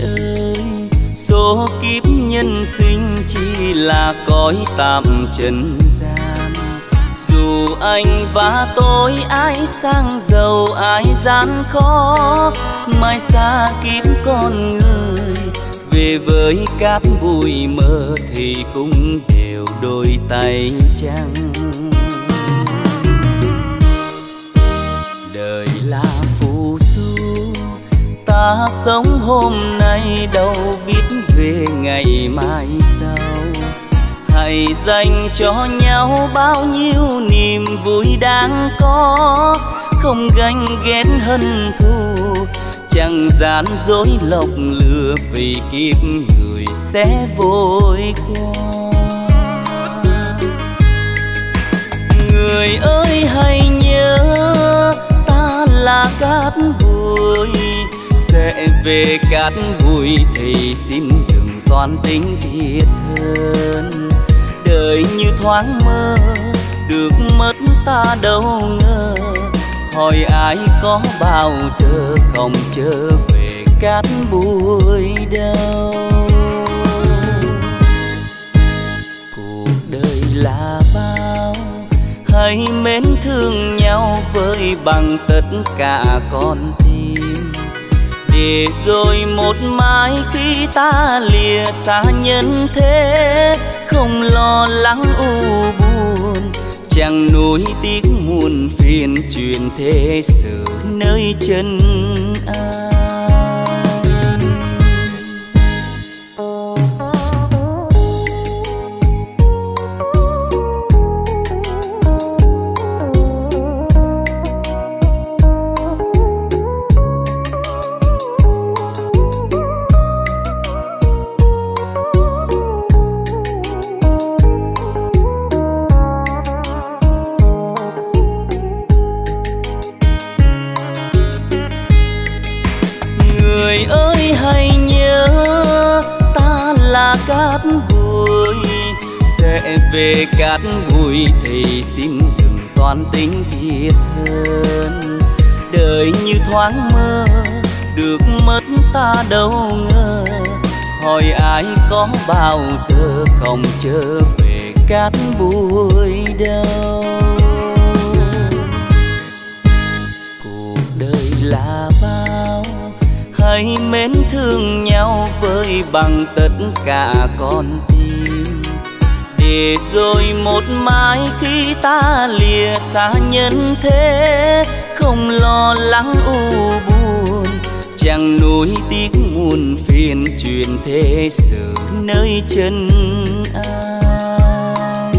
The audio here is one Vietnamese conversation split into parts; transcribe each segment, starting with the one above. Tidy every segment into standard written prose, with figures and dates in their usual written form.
ơi, số kiếp nhân sinh chỉ là cõi tạm trần gian. Dù anh và tôi ai sang giàu ai gian khó, mai xa kiếp con người về với cát bụi mơ thì cũng đều đôi tay trắng. Đời là phù du, ta sống hôm nay đâu biết về ngày mai sau. Hãy dành cho nhau bao nhiêu niềm vui đang có, không ganh ghét hận thù, chẳng gian dối lọc lừa, vì kiếp người sẽ vội qua. Người ơi hãy nhớ, ta là cát bụi, sẽ về cát bụi thì xin đừng toan tính thiệt hơn. Đời như thoáng mơ, được mất ta đâu ngờ, hỏi ai có bao giờ không trở về cát bụi đâu. Cuộc đời là bao, hãy mến thương nhau với bằng tất cả con tim, để rồi một mai khi ta lìa xa nhân thế, không lo lắng u buồn, chẳng nuối tiếc muôn phiền, chuyện thế sự nơi chân ai. Cát bụi sẽ về cát bụi thì xin đừng toan tính thiệt hơn. Đời như thoáng mơ, được mất ta đâu ngờ, hỏi ai có bao giờ không trở về cát bụi đâu. Cuộc đời là bao, hãy mến thương nhau với bằng tất cả con tim, để rồi một mai khi ta lìa xa nhân thế, không lo lắng u buồn, chẳng nuối tiếc muôn phiền, chuyện thế sự nơi chân ai.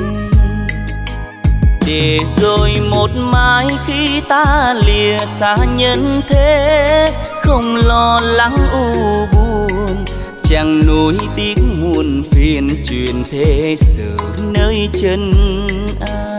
Để rồi một mai khi ta lìa xa nhân thế, không lo lắng u buồn, chẳng nuối tiếc muôn phiền, chuyện thế sự nơi chân ai.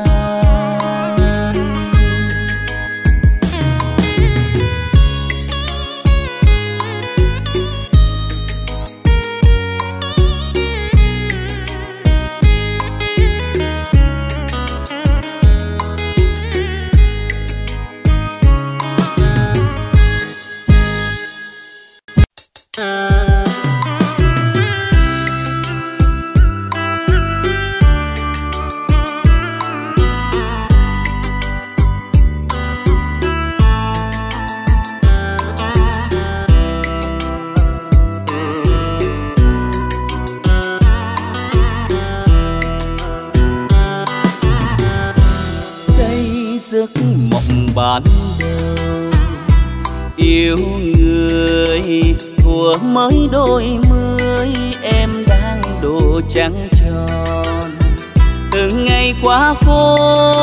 Ban đầu yêu người thuở mới đôi mươi, em đang độ trăng tròn. Từng ngày qua phố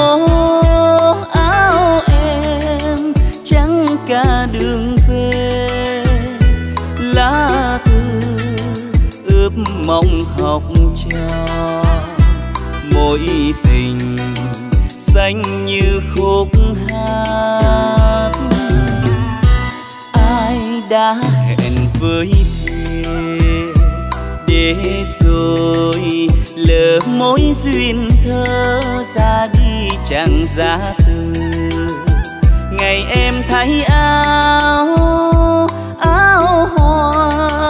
áo em trắng cả đường về, lá thư ướp mong học trò, mối tình xanh như khúc hát. Ai đã hẹn với thề để rồi lỡ mối duyên thơ ra đi chẳng ra từ. Ngày em thấy áo hoa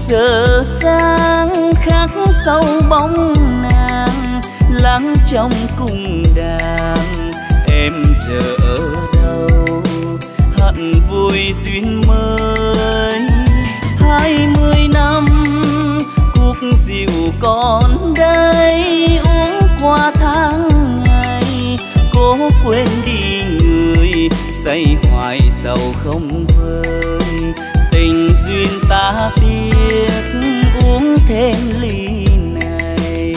giờ sáng khắc sâu bóng nàng lắng trong cung đàn. Em giờ ở đâu hận vui duyên mới 20 năm cuộc rượu còn đây uống qua tháng ngày. Cố quên đi người say hoài sầu không vơi. Tình duyên ta tiếc uống thêm ly này.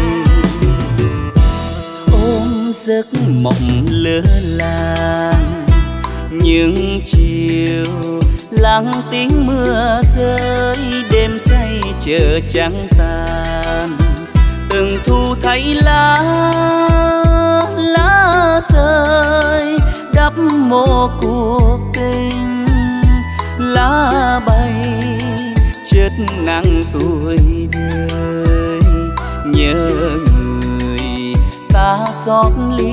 Ôm giấc mộng lơ làng những chiều lắng tiếng mưa rơi. Đêm say chờ trắng tàn từng thu thấy lá rơi đắp mồ cuộc tình. Lá bay chết nắng tuổi đời nhớ người ta xót ly.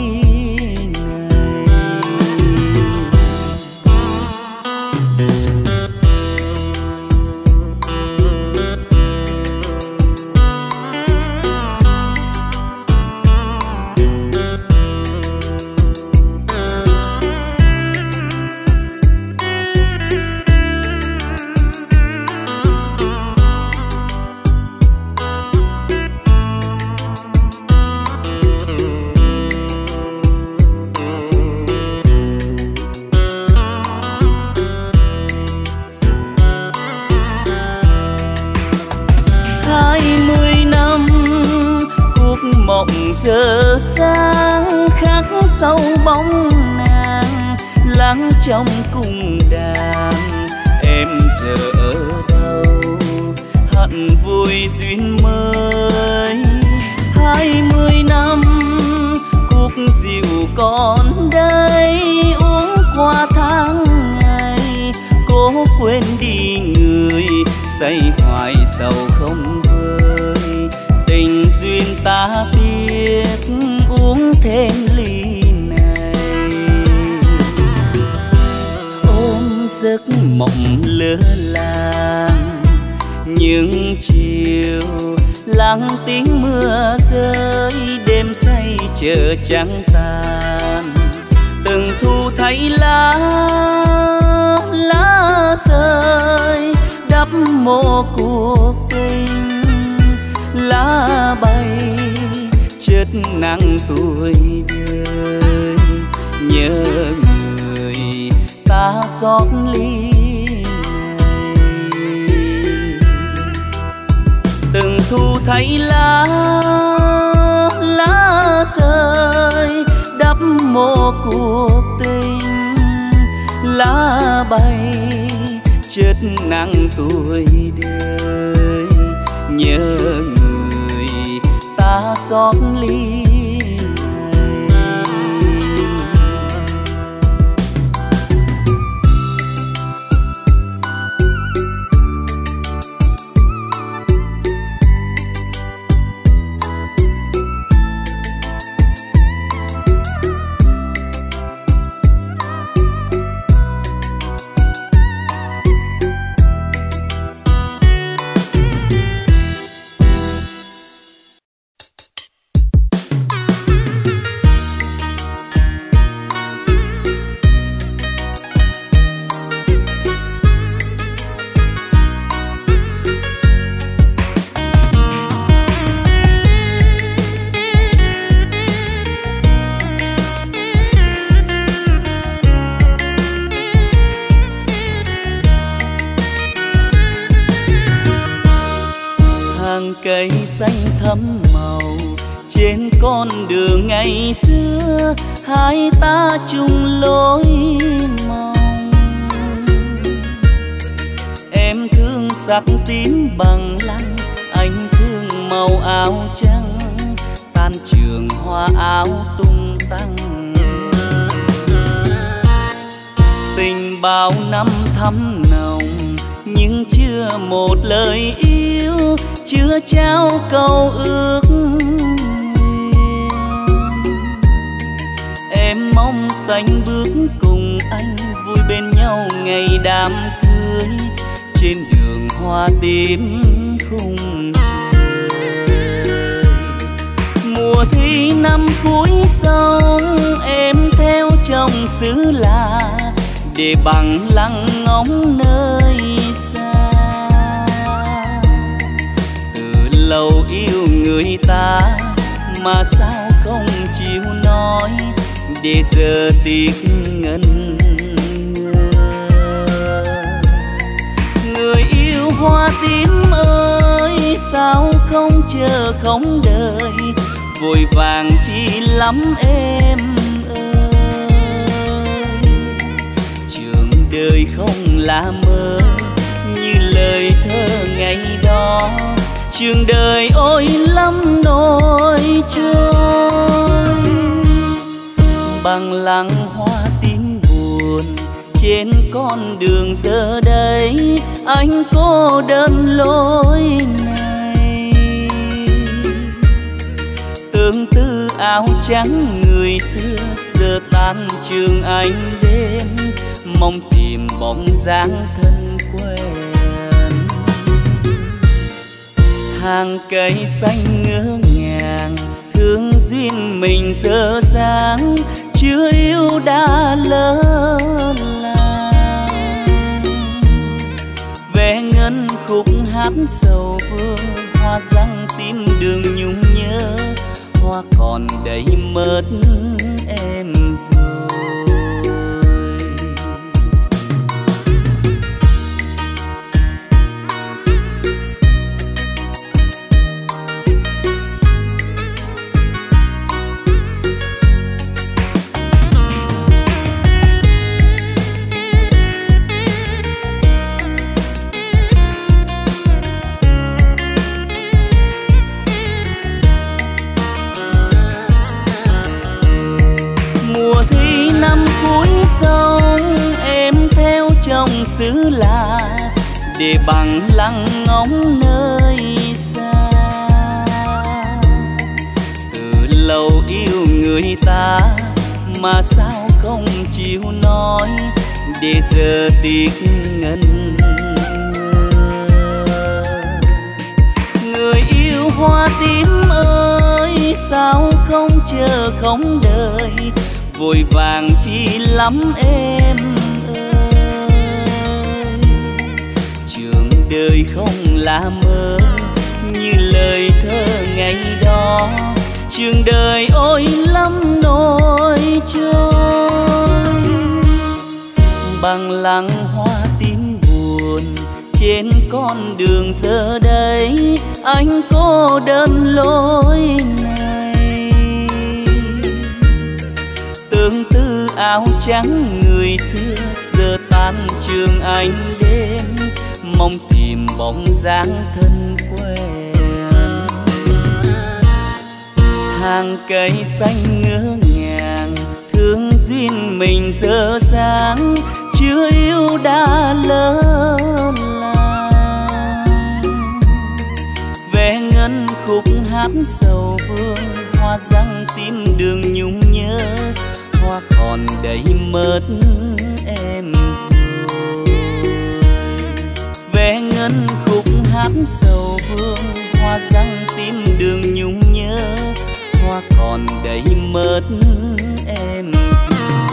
Mộng giờ sáng khắc sâu bóng nàng lắng trong cung đàn. Em giờ ở đâu hận vui duyên mới 20 năm cuộc rượu còn đây uống qua tháng ngày. Cố quên đi người say hoài sầu không vơi. Tình duyên ta biết uống thêm ly này. Ôm giấc mộng lơ làng những chiều lắng tiếng mưa rơi. Đêm say chờ trắng tàn từng thu thấy lá rơi đắp mồ cuộc tình. Lá bay chết nắng tuổi đời nhớ người ta xót ly này. Từng thu thấy lá rơi đắp mồ cuộc tình. Lá bay chết nắng tuổi đời nhớ người ta xót ly này. Cây xanh thắm màu trên con đường ngày xưa. Hai ta chung lối mong. Em thương sắc tím bằng lăng, anh thương màu áo trắng. Tan trường hoa áo tung tăng, tình bao năm thắm nồng nhưng chưa một lời yêu, chưa trao câu ước nguyện. Em mong sánh bước cùng anh vui bên nhau ngày đám cưới, trên đường hoa tím khung trời. Mùa thi năm cuối sông em theo chồng xứ lạ để bằng lăng ngóng nơi xa. Từ lâu yêu người ta mà sao không chịu nói, để giờ tiếc ngần ngơ. Người yêu hoa tím ơi, sao không chờ không đợi, vội vàng chi lắm em ơi. Trường đời không là mơ như lời thơ ngày đó, trường đời ôi lắm nỗi trôi. Bằng lăng hoa tím buồn trên con đường giờ đây, anh cô đơn lối này. Tương tư áo trắng người xưa giờ tan trường anh đến, mong tìm bóng dáng thân quen. Hàng cây xanh ngỡ ngàng thương duyên mình dở dáng, chưa yêu đã lỡ làng. Ve ngân khúc hát sầu vương, hoa răng tim đường nhung nhớ, hoa còn đây mất em rồi. Xứ lạ để bằng lăng ngóng nơi xa. Từ lâu yêu người ta mà sao không chịu nói, để giờ tiếc ngần ngơ. Người yêu hoa tím ơi, sao không chờ không đợi, vội vàng chi lắm em. Đời không là mơ như lời thơ ngày đó, trường đời ôi lắm nỗi trôi. Bằng lăng hoa tím buồn trên con đường giờ đây, anh cô đơn lối này. Tương tư áo trắng người xưa giờ tan trường anh đến, mong tìm bóng dáng thân quen. Hàng cây xanh ngỡ ngàng thương duyên mình dở dáng, chưa yêu đã lỡ làng. Ve ngân khúc hát sầu vương, hoa răng tim đường nhung nhớ, hoa còn đây mất em rồi. Ve ngân khúc hát sầu vương, hoa răng tim đường nhung nhớ, hoa còn đây mất em rồi.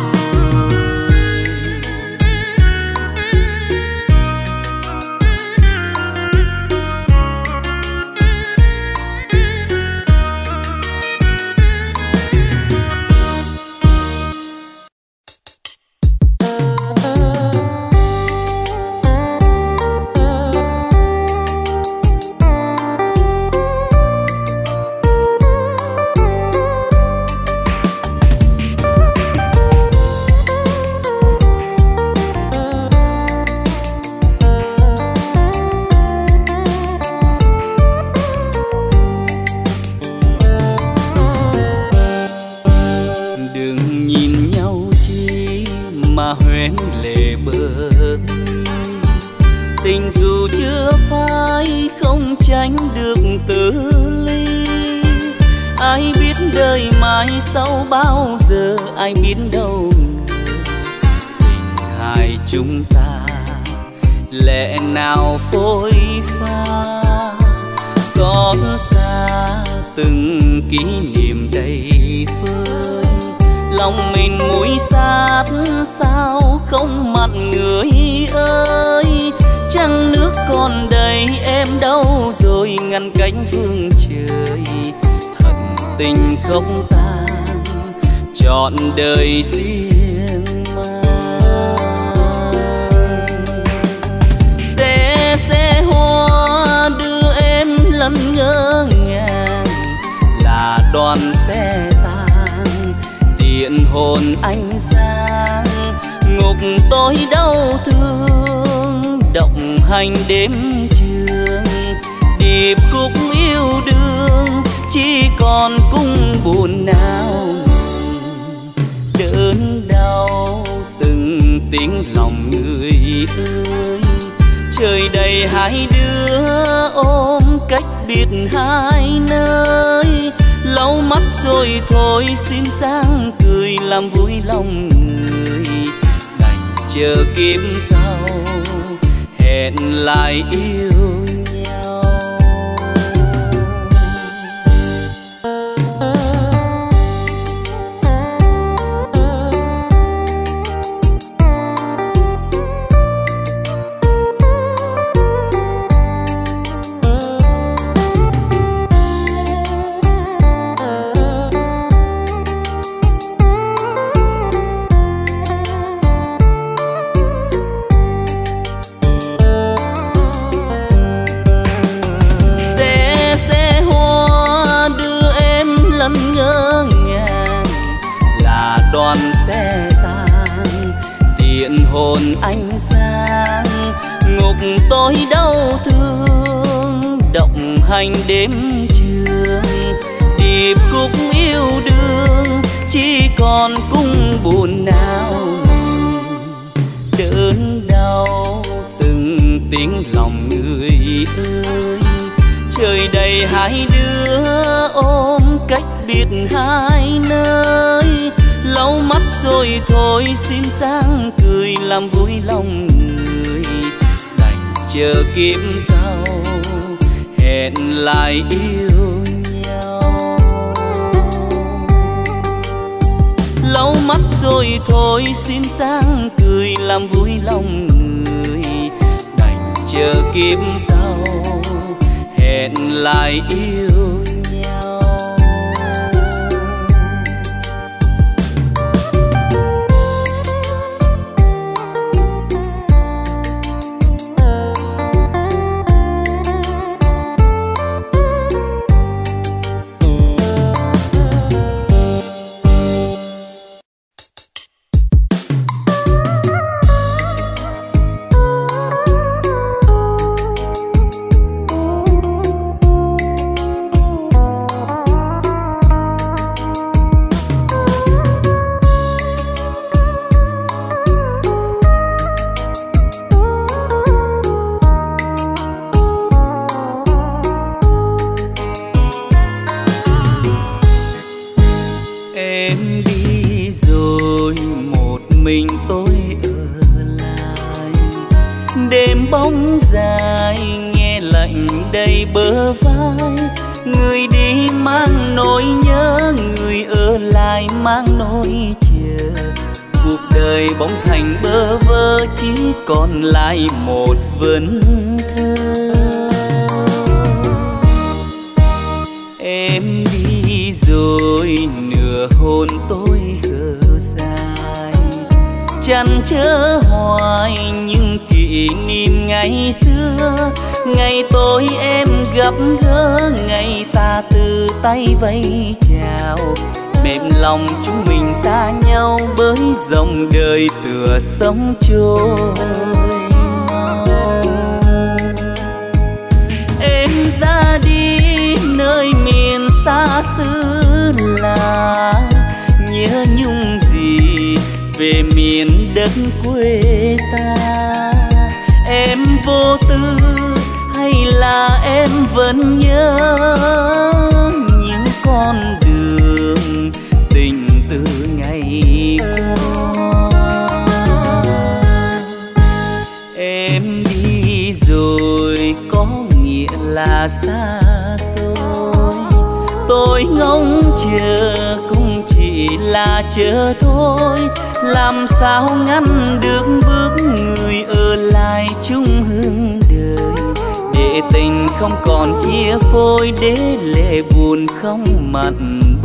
Tình dù chưa phai không tránh được từ ly. Ai biết đời mai sau bao giờ, ai biết đâu ngờ tình hai chúng ta lẽ nào phôi pha, xót xa từng kỷ niệm đầy vơi. Lòng mình muối sát sao không mặn người ơi, trăng nước còn đầy em đâu rồi ngăn cánh phương trời. Hận tình không tan trọn đời riêng mang. Xe hoa đưa em lần ngỡ ngàng, là đoàn xe tang tiện hồn anh sang. Ngục tôi đau thương động hành đêm trường, điệp khúc yêu đương chỉ còn cung buồn não. Đớn đau từng tiếng lòng người ơi, trời đầy hai đứa ôm cách biệt hai nơi. Lau mắt rồi thôi xin sáng cười làm vui lòng người, đành chờ kiếp sau hẹn lại yêu nhau. Đoàn xe tang tiện hồn anh sang. Ngục tôi đau thương động hành đêm trường, điệp khúc yêu đương chỉ còn cung buồn não. Đớn đau từng tiếng lòng người ơi, trời đầy hai đứa ôm cách biệt hai nơi. Lau mắt rồi thôi xin sáng cười làm vui lòng người, đành chờ kiếp sau hẹn lại yêu nhau. Lau mắt rồi thôi xin sáng cười làm vui lòng người, đành chờ kiếp sau hẹn lại yêu nhau. bóng dài nghe lạnh đầy bờ vai. Người đi mang nỗi nhớ, người ở lại mang nỗi chờ. Cuộc đời bỗng thành bơ vơ, chỉ còn lại một vần thơ. Em đi rồi nửa hồn tôi khờ dài, chăn chở hoài những kỷ niệm ngày xưa. Ngày tôi em gặp gỡ, ngày ta từ tay vẫy chào. Mềm lòng chúng mình xa nhau, bởi dòng đời tựa sóng trôi mau. Em ra đi nơi miền xa xứ là nhớ nhung gì về miền đất quê ta. Em vô tư hay là em vẫn nhớ những con đường tình từ ngày qua. Em đi là xa xôi. Tôi ngóng chờ cũng chỉ là chờ thôi, làm sao ngăn được bước người ở lại chung hương đời. Để tình không còn chia phôi, để lệ buồn không mặn bờ.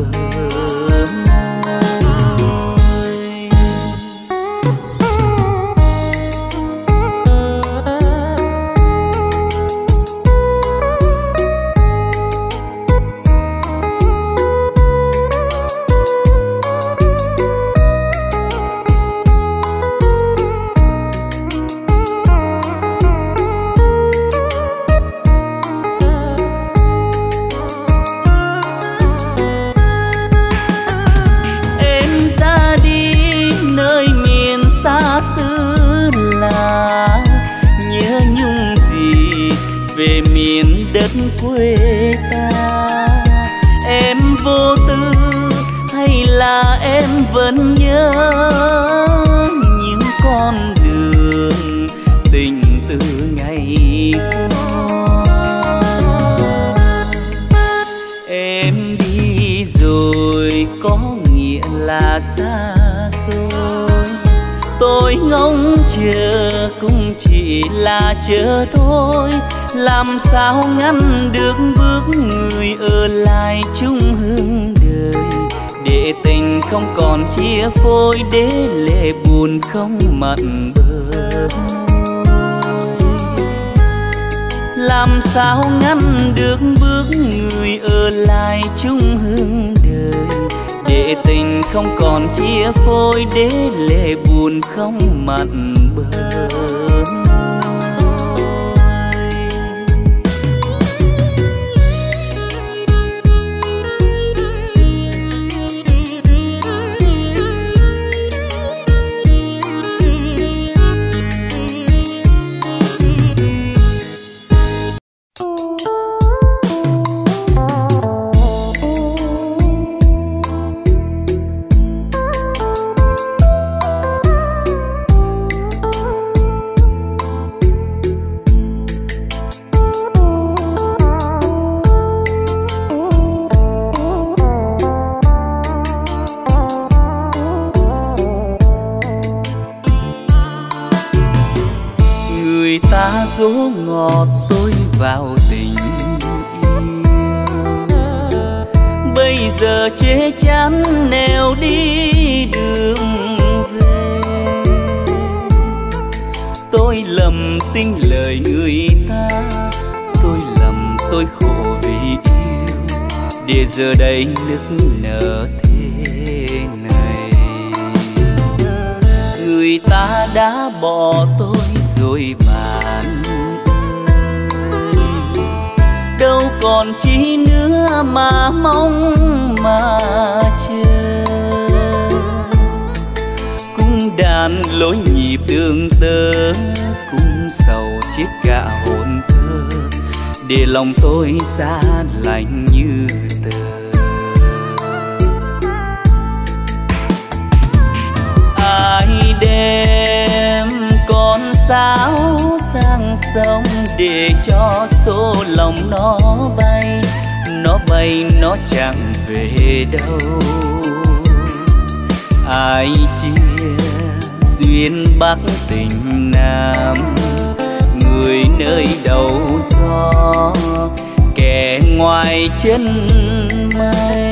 Về miền đất quê ta, em vô tư hay là em vẫn nhớ những con đường tình từ ngày qua. Em đi rồi có nghĩa là xa xôi, tôi ngóng chờ cũng chỉ là chờ thôi, làm sao ngăn được bước người ở lại chung hương đời. Để tình không còn chia phôi, để lệ buồn không mặn bờ. Làm sao ngăn được bước người ở lại chung hương đời. Để tình không còn chia phôi, để lệ buồn không mặn bờ. Dỗ ngọt tôi vào tình yêu, bây giờ chê chán nẻo đi đường về. Tôi lầm tin lời người ta, tôi lầm tôi khổ vì yêu, để giờ đây nức nở thế này. Người ta đã bỏ tôi rồi bạn ơi, đâu còn chi nữa mà mong mà chờ. Cung đàn lối nhịp đường tơ, cung sầu chết cả hồn thơ, để lòng tôi xa lạnh như tờ. Ai đem con sáo sang sông để cho số lòng nó bay nó chẳng về đâu. Ai chia duyên Bắc tình Nam, người nơi đầu gió kẻ ngoài chân mây.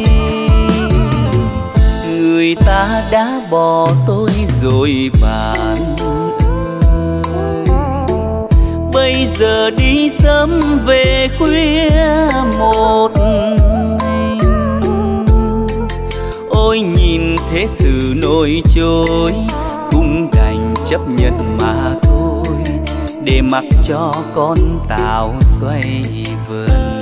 Người ta đã bỏ tôi rồi bạn ơi, bây giờ đi sớm về khuya một mình. Ôi nhìn thế sự nổi trôi, cũng đành chấp nhận mà thôi, để mặc cho con tàu xoay vần.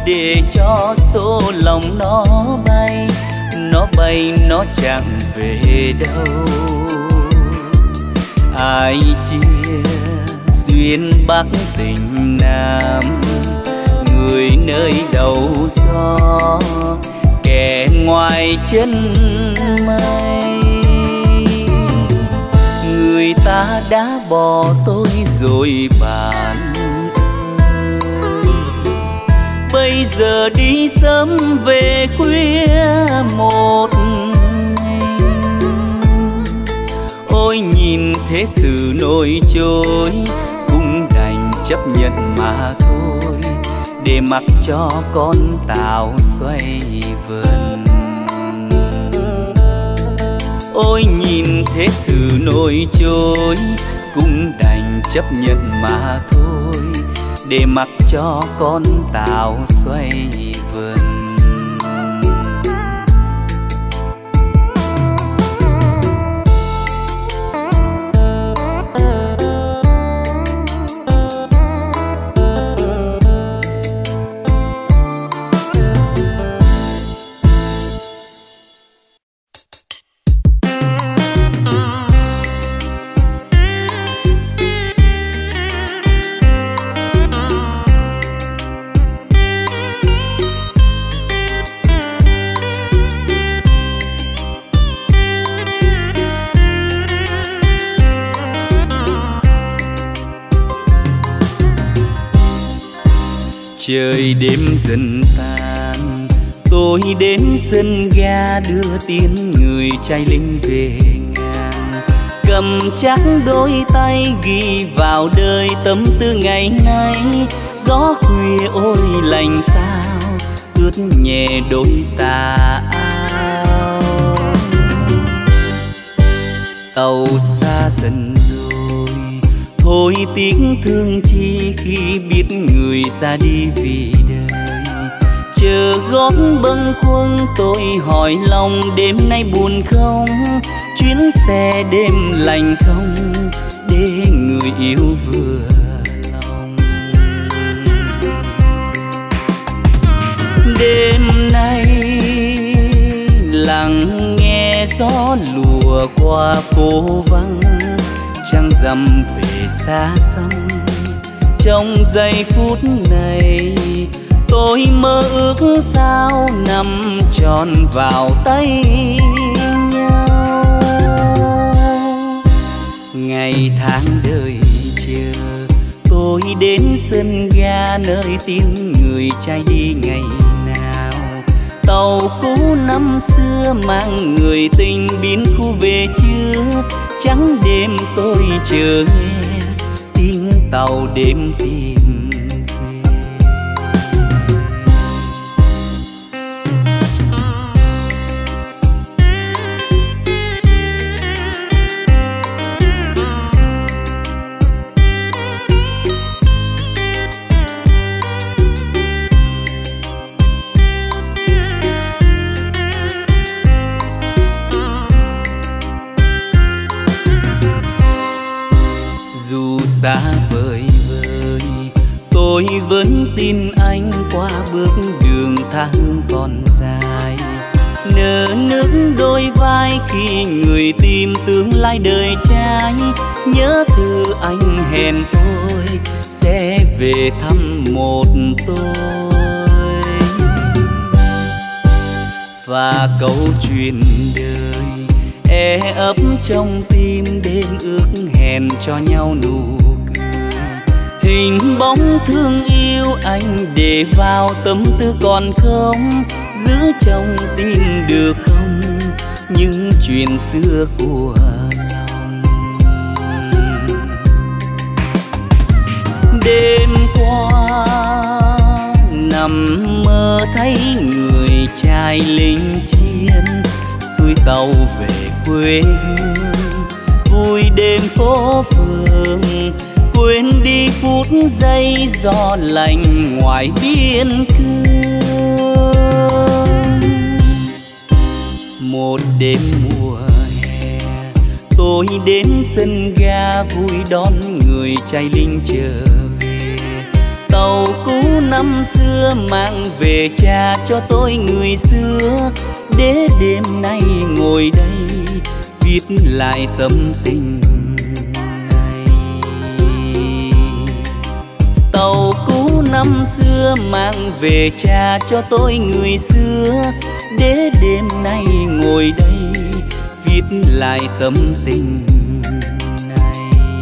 để cho số lòng nó bay nó chẳng về đâu. Ai chia duyên Bắc tình Nam, người nơi đầu gió kẻ ngoài chân mây. Người ta đã bỏ tôi rồi bạn ơi, bây giờ đi sớm về khuya một mình. Ôi nhìn thế sự nổi trôi, cũng đành chấp nhận mà thôi, để mặc cho con tàu xoay vần. Ôi nhìn thế sự nổi trôi, cũng đành chấp nhận mà thôi, để mặc cho con tàu xoay vần. Trời đêm dần tan, tôi đến sân ga đưa tiếng người trai lính về ngang. Cầm chắc đôi tay ghi vào đời tâm tư ngày nay. Gió khuya ôi lành sao, ướt nhẹ đôi tà áo. Tàu xa dần rồi, thôi tiếng thương chi khi biết người ra đi vì đời. Chờ gót bâng khuâng tôi hỏi lòng đêm nay buồn không, chuyến xe đêm lành không, để người yêu vừa lòng. Đêm nay lặng nghe gió lùa qua phố vắng, trăng rằm về xa xăm. Trong giây phút này tôi mơ ước sao nằm tròn vào tay nhau. Ngày tháng đời chờ tôi đến sân ga nơi tiếng người trai đi ngày nào. Tàu cũ năm xưa mang người tình biến khu về chưa, trắng đêm tôi chờ nghe tiếng tàu đêm tìm về. Xa vời vời tôi vẫn tin anh qua bước đường tha hương còn dài. Nở nước đôi vai khi người tìm tương lai đời trai. Nhớ thư anh hẹn tôi sẽ về thăm một tôi, và câu chuyện đời e ấp trong tim đêm ước hẹn cho nhau nụ. Hình bóng thương yêu anh để vào tâm tư còn không, giữ trong tim được không những chuyện xưa của lòng. Đêm qua nằm mơ thấy người trai lính chiến xuôi tàu về quê hương, vui đêm phố phường quên đi phút giây gió lạnh ngoài biên cương. Một đêm mùa hè tôi đến sân ga vui đón người trai lính trở về. Tàu cũ năm xưa mang về trả cho tôi người xưa, để đêm nay ngồi đây viết lại tâm tình này. Tàu cũ năm xưa mang về trả cho tôi người xưa, để đêm nay ngồi đây viết lại tâm tình này.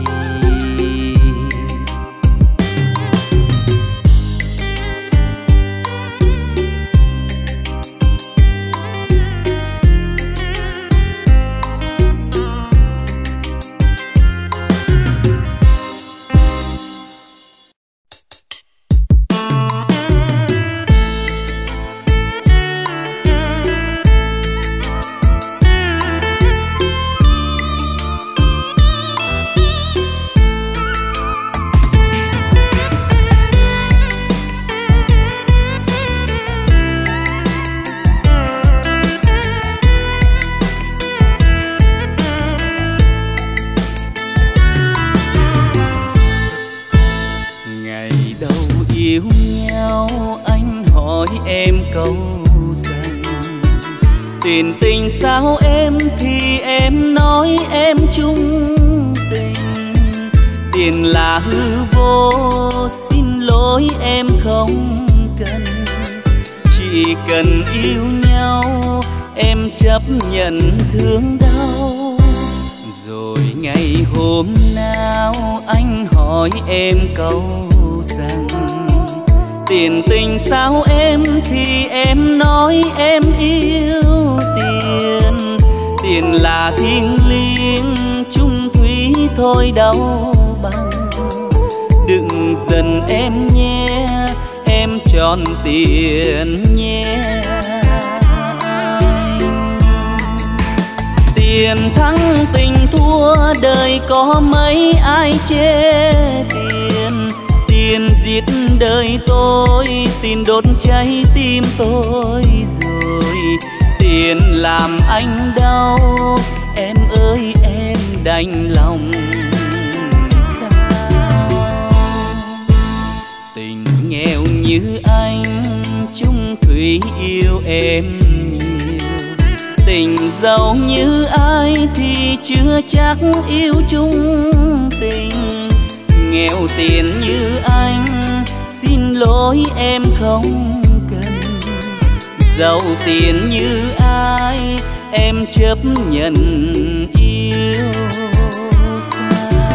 Tiền tình sao em thì em nói em chung tình, tiền là hư vô xin lỗi em không cần. Chỉ cần yêu nhau em chấp nhận thương đau. Rồi ngày hôm nào anh hỏi em câu rằng tiền tình sao em thì em nói em yêu tiền. Tiền là thiêng liêng chung thủy thôi đâu bằng. Đừng giận em nhé, em tròn tiền nhé anh. Tiền thắng tình thua đời có mấy ai chê tiền. Tiền giết đời tôi, tiền đốt cháy tim tôi rồi. Tiền làm anh đau, em ơi em đành lòng sao. Tình nghèo như anh chung thủy yêu em nhiều. Tình giàu như ai thì chưa chắc yêu chung tình. Nghèo tiền như anh xin lỗi em không cần. Giàu tiền như ai em chấp nhận yêu xa.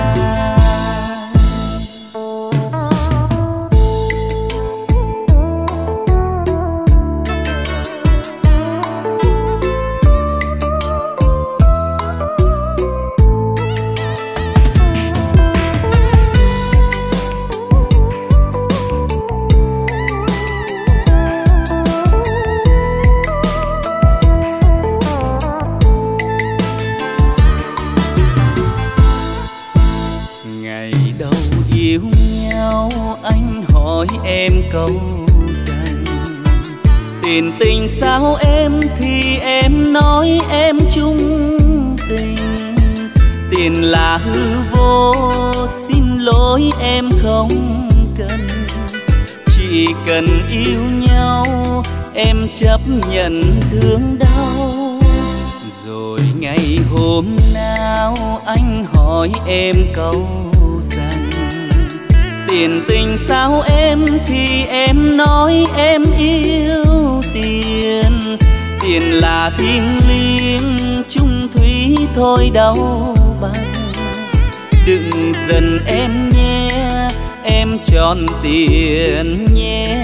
Em câu rằng tiền tình sao em thì em nói em chung tình. Tiền là hư vô xin lỗi em không cần. Chỉ cần yêu nhau em chấp nhận thương đau. Rồi ngày hôm nào anh hỏi em câu rằng tiền tình sao em thì em nói em yêu tiền. Tiền là thiêng liêng chung thủy thôi đâu bằng. Đừng giận em nhé, em tròn tiền nhé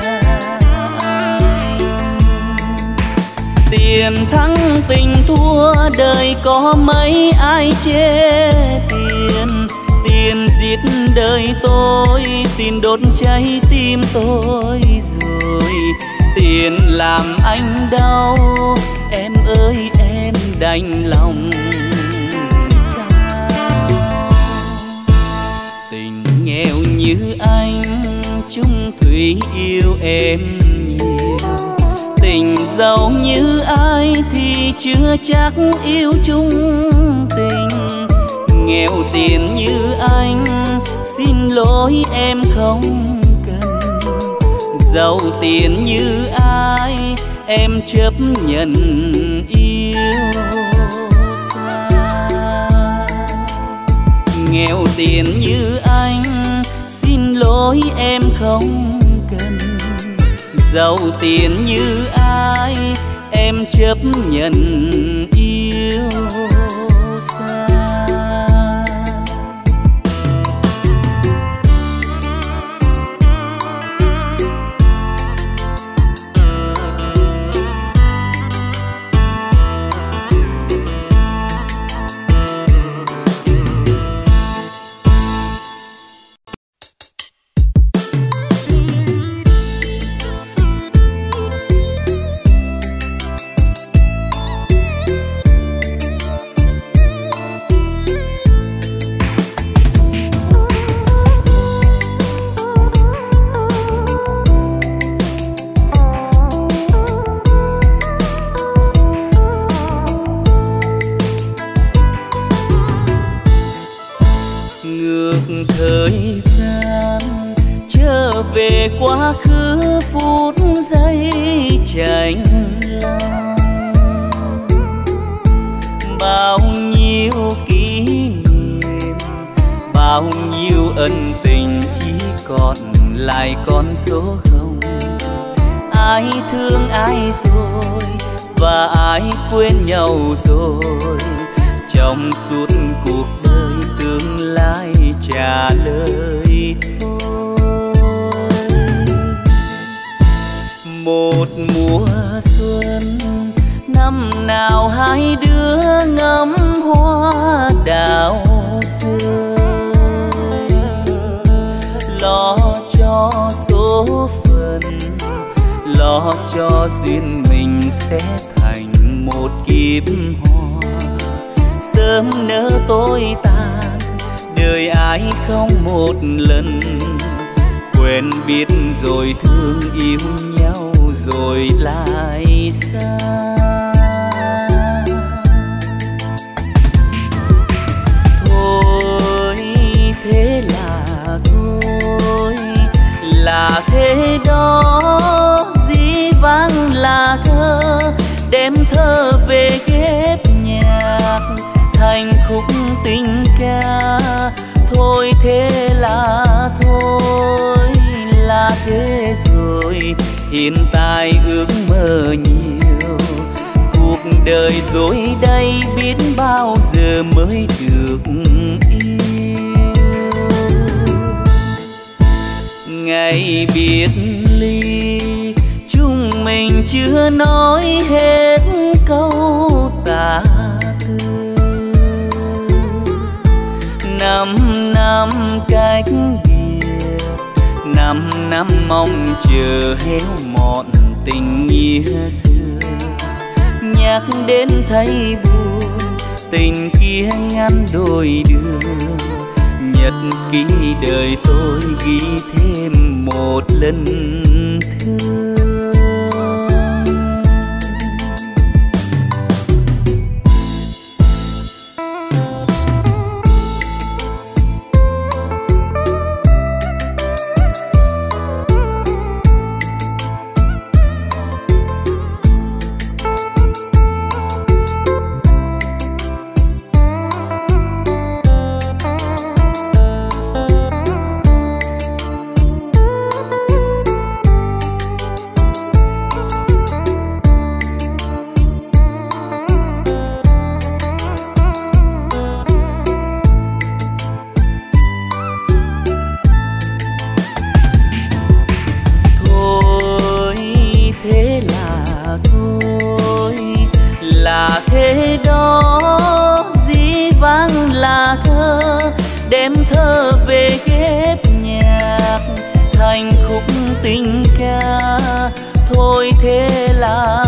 anh. Tiền thắng tình thua đời có mấy ai chê tiền. Tiền giết đời tôi, tiền đốt cháy tim tôi rồi. Tiền làm anh đau, em ơi em đành lòng sao. Tình nghèo như anh chung thủy yêu em nhiều. Tình giàu như ai thì chưa chắc yêu chung tình. Nghèo tiền như anh xin lỗi em không cần. giàu tiền như ai em chấp nhận yêu xa. Nghèo tiền như anh xin lỗi em không cần, giàu tiền như ai em chấp nhận yêu xa. Thời gian trở về quá khứ phút giây chạnh lòng, bao nhiêu kỷ niệm, bao nhiêu ân tình chỉ còn lại con số không. Ai thương ai rồi và ai quên nhau rồi, trong suốt cuộc đời tương lai trả lời thôi. Một mùa xuân năm nào hai đứa ngắm hoa đào rơi, lo cho số phận, lo cho duyên mình sẽ thành một kiếp hoa. Sớm nỡ tối tàn đời ai không một lần, quên biết rồi thương yêu nhau rồi lại xa. Thôi thế là thế đó, dĩ vãng là thơ, đem thơ về ghép nhạc thành khúc tình ca. Thôi thế là thế rồi, hiện tại ước mơ nhiều, cuộc đời rồi đây biết bao giờ mới được yêu. Ngày biệt ly chúng mình chưa nói hết câu tả tư, 5 năm cách biệt, 5 năm mong chờ héo mòn tình nghĩa xưa. Nhắc đến thấy buồn, tình kia ngăn đôi đường, nhật ký đời tôi ghi thêm một lần thương. Thế đó, dĩ vãng là thơ, đem thơ về ghép nhạc thành khúc tình ca. Thôi thế là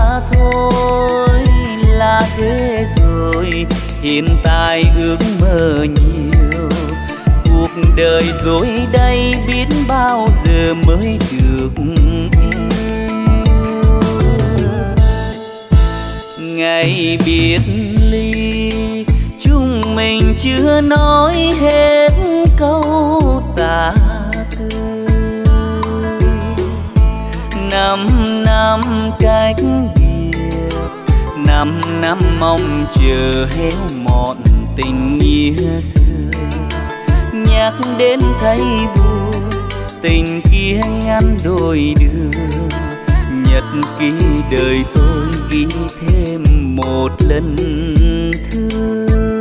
thế rồi, hiện tại ước mơ nhiều, cuộc đời rồi đây biết bao giờ mới được yêu. Ngày biệt ly chúng mình chưa nói hết câu tả tư, cách biệt, 5 năm mong chờ héo mòn tình nghĩa xưa. Nhắc đến thấy buồn, tình kia ngăn đôi đường. Nhật ký đời tôi ghi thêm một lần thương.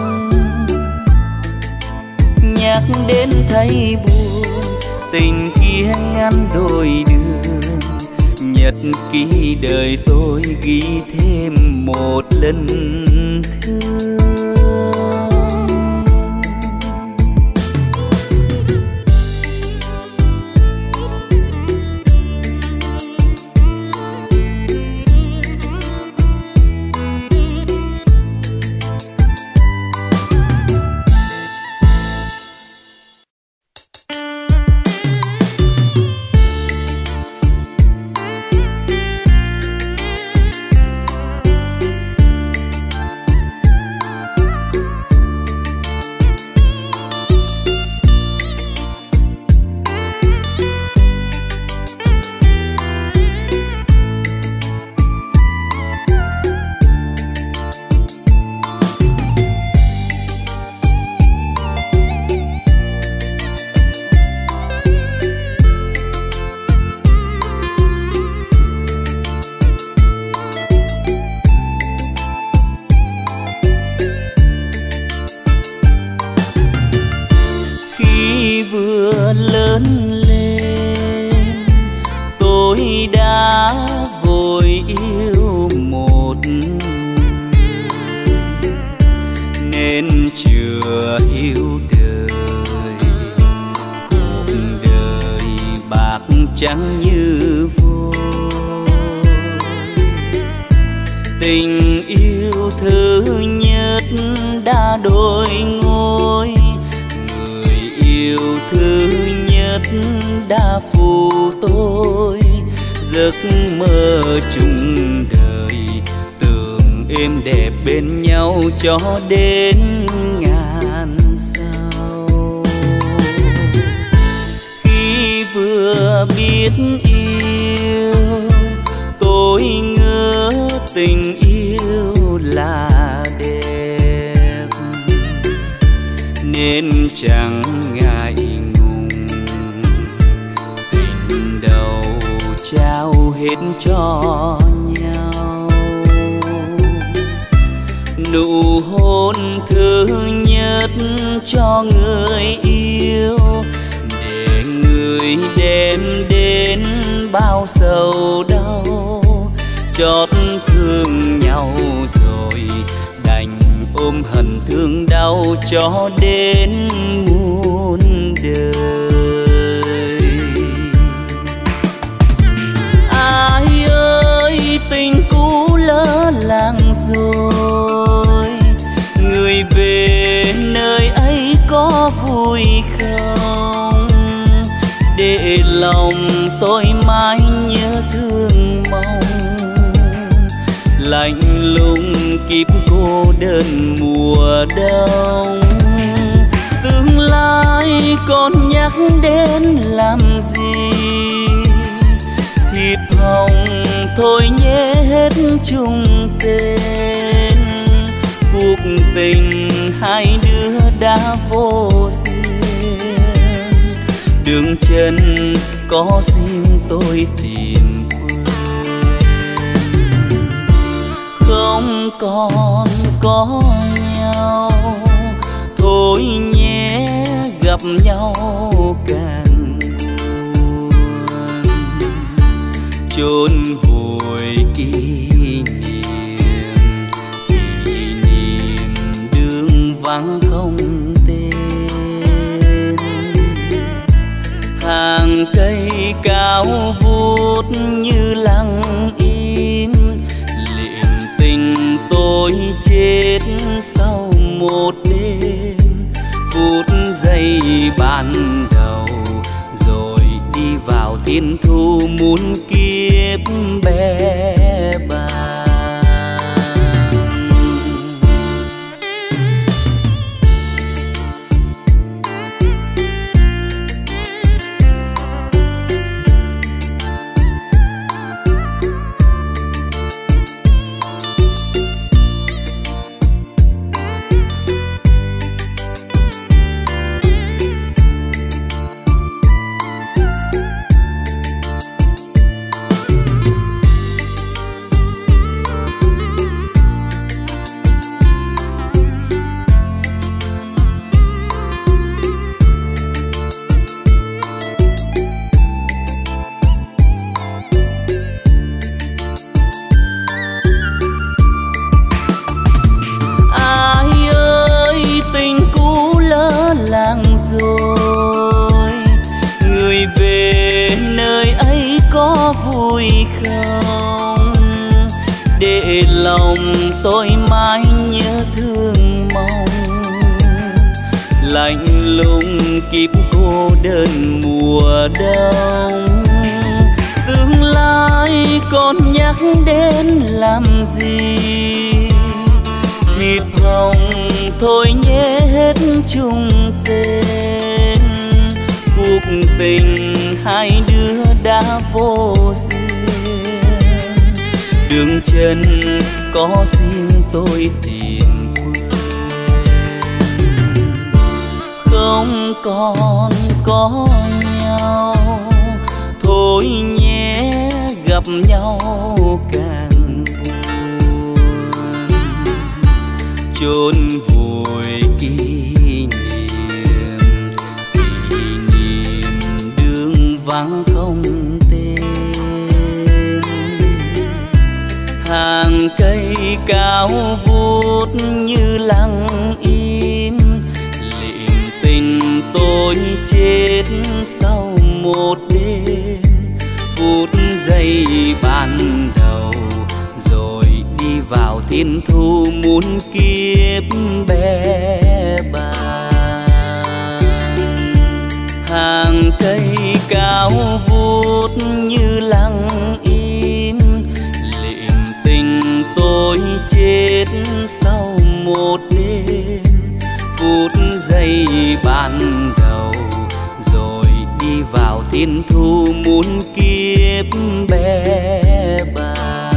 Nhắc đến thấy buồn, tình kia ngăn đôi đường. Nhật ký đời tôi ghi thêm một lần thương. Chẳng như vô tình yêu thứ nhất đã đổi ngôi, người yêu thứ nhất đã phụ tôi giấc mơ chung đời, tưởng êm đẹp bên nhau cho đến ngàn sau. Khi vừa biết yêu tôi ngỡ tình yêu là đẹp, nên chẳng ngại ngùng tình đầu trao hết cho nhau. Nụ hôn thứ nhất cho người yêu, để người đem đến bao sầu đau. Chót thương nhau rồi đành ôm hận thương đau cho đến muôn đời. Ai ơi tình cũ lỡ làng rồi, người về nơi ấy có vui không? Để lòng tôi mãi nhớ thương mong, lạnh lùng kiếp cô đơn mùa đông. Tương lai còn nhắc đến làm gì, thiệp hồng thôi nhé hết chung tên. Cuộc tình hai đứa đã vô duyên, đường chân có riêng tôi tìm quên. Không còn có nhau thôi nhé, gặp nhau càng buồn. Chôn vùi kỷ niệm đường vắng không tên. Hàng cây cao vút như lặng im, tình tôi chết sau một đêm. Phút giây ban đầu rồi đi vào thiên thu muôn kiếp bé bàng. để lòng tôi mãi nhớ thương mong. Lạnh lùng kiếp cô đơn mùa đông, tương lai còn nhắc đến làm gì? Thiệp hồng thôi nhé hết chung tên, cuộc tình hai đứa đã vô duyên. Đường chân có riêng tôi tìm quên, không còn có nhau. Thôi nhé gặp nhau càng buồn, chôn vùi kỷ niệm đường vắng không tên. Hàng cây cao vút như lặng im, lịm tình tôi chết sau một đêm. Phút giây ban đầu rồi đi vào thiên thu muôn kiếp bé bàng. Hàng cây cao vút như lặng im, lịm tình tôi chết sau một đêm. Phút giây ban đầu rồi đi vào thiên thu muôn kiếp bé bàng.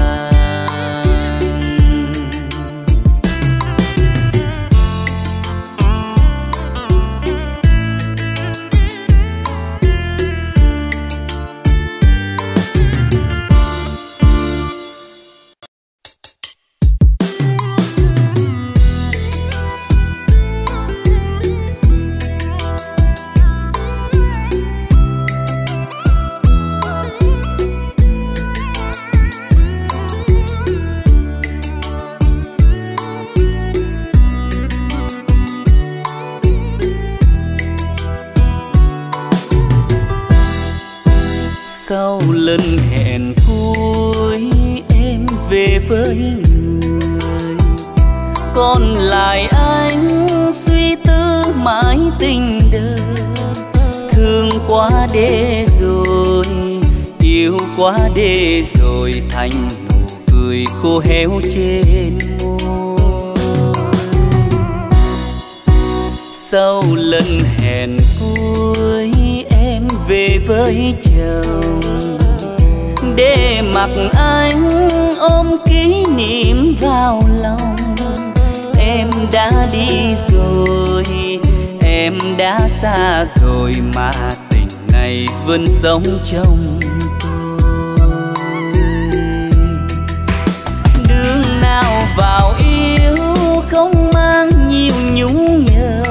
Sau lần hẹn cuối em về với người, còn lại anh suy tư mãi tình đời. Thương quá để rồi, yêu quá để rồi, thành nụ cười khô héo trên môi. Sau lần hẹn cuối em về với chồng, để mặc anh ôm kỷ niệm vào lòng. Em đã đi rồi, em đã xa rồi, mà tình này vẫn sống trong tôi. Đường nào vào yêu không mang nhiều nhung nhớ,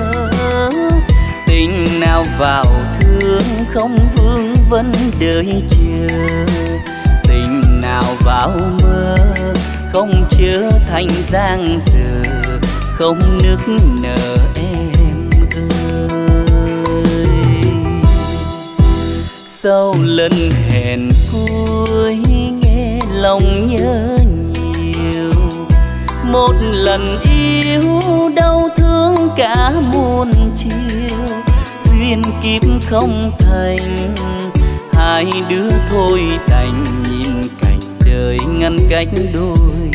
tình nào vào thương không vương vấn đợi chờ. Tình nào vào mơ không trở thành giang dở, không nức nở em ơi. Sau lần hẹn cuối nghe lòng nhớ nhiều, một lần yêu đau thương cả muôn chiều. Duyên kiếp không thành, hai đứa thôi đành nhìn cảnh đời ngăn cách đôi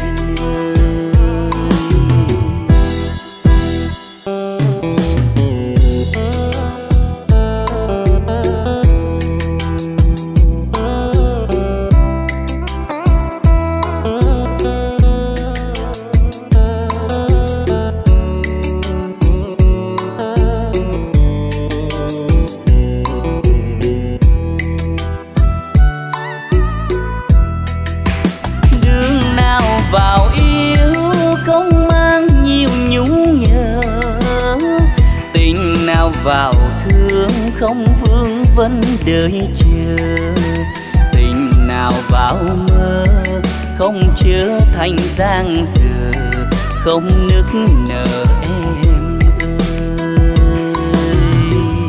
vào thương không vương vấn đợi chờ. Tình nào vào mơ không trở thành giang dở, không nức nở em ơi.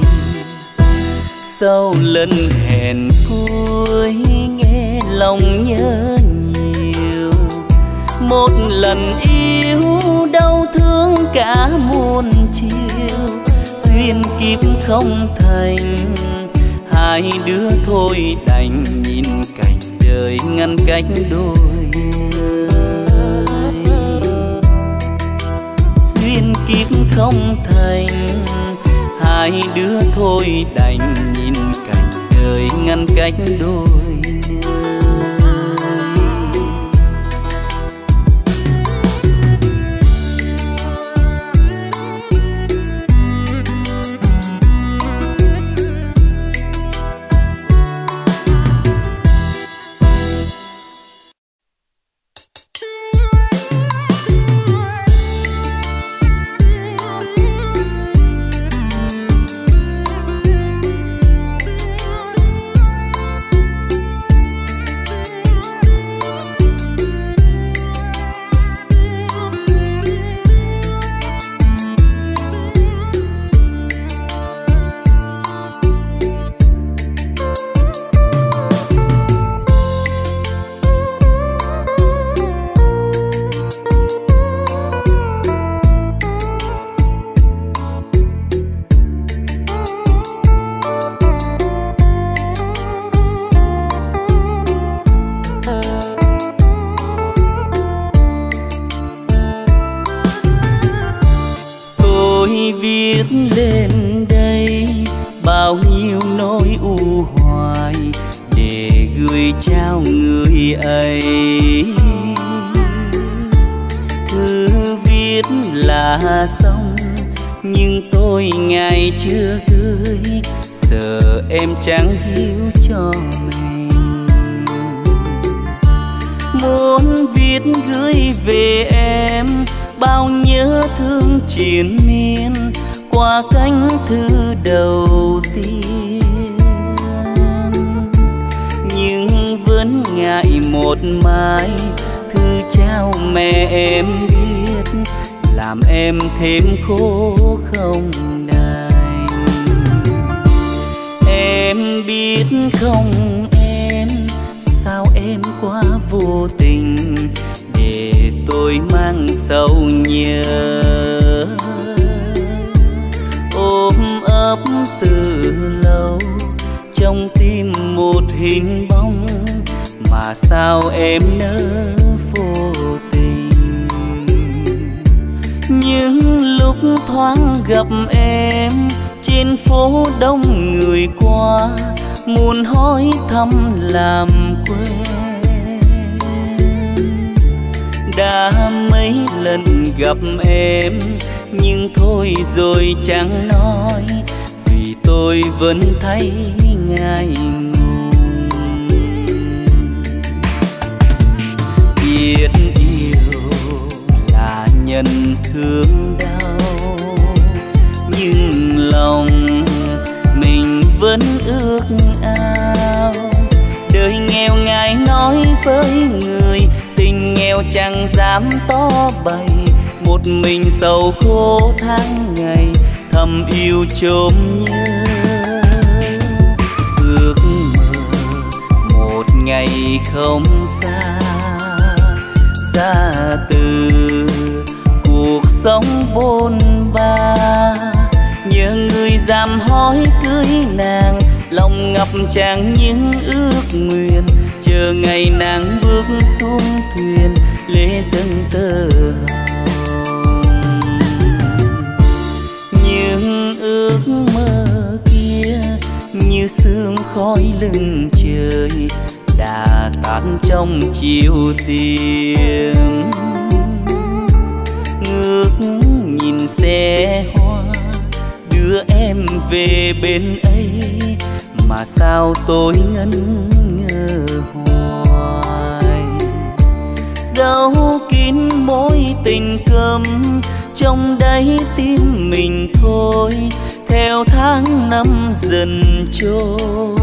Sau lần hẹn cuối nghe lòng nhớ nhiều, một lần yêu đau thương cả muôn chiều, duyên kiếp không thành, hai đứa thôi đành nhìn cảnh đời ngăn cách đôi nơi. Duyên kiếp không thành, hai đứa thôi đành nhìn cảnh đời ngăn cách đôi nơi. Viết lên đây bao nhiêu nỗi u hoài để gửi trao người ấy. Thư viết là xong nhưng tôi ngại chưa gửi, sợ em chẳng hiểu cho mình. Muốn viết gửi về em bao nhớ thương triền miên qua cánh thư đầu tiên, nhưng vẫn ngại một mai thư trao mẹ em biết, làm em thêm khổ không đành. Em biết không em, sao em quá vô tình để tôi mang sầu nhớ, ôm ấp từ lâu trong tim một hình bóng, mà sao em nỡ vô tình. Những lúc thoáng gặp em trên phố đông người qua, muốn hỏi thăm làm quen. Đã mấy lần gặp em nhưng thôi rồi chẳng nói, vì tôi vẫn thấy ngại ngùng. Biết yêu là nhân thương đau, nhưng lòng mình vẫn ước ao. Đời nghèo ngại nói với người, tình nghèo chẳng dám to bày, một mình sầu khổ tháng ngày thầm yêu chôm nhớ. Ước mơ một ngày không xa, ra từ cuộc sống bôn ba, nhớ người dám hỏi cưới nàng, lòng ngập tràn những ước nguyện, chờ ngày nàng bước xuống thuyền lễ dâng tơ hồng. Nhưng ước mơ kia như sương khói lưng trời, đã tan trong chiều tiêm. Ngước nhìn xe hoa đưa em về bên ấy, mà sao tôi ngẩn ngơ hoài. Dấu kín mối tình câm trong đáy tim mình thôi, theo tháng năm dần trôi.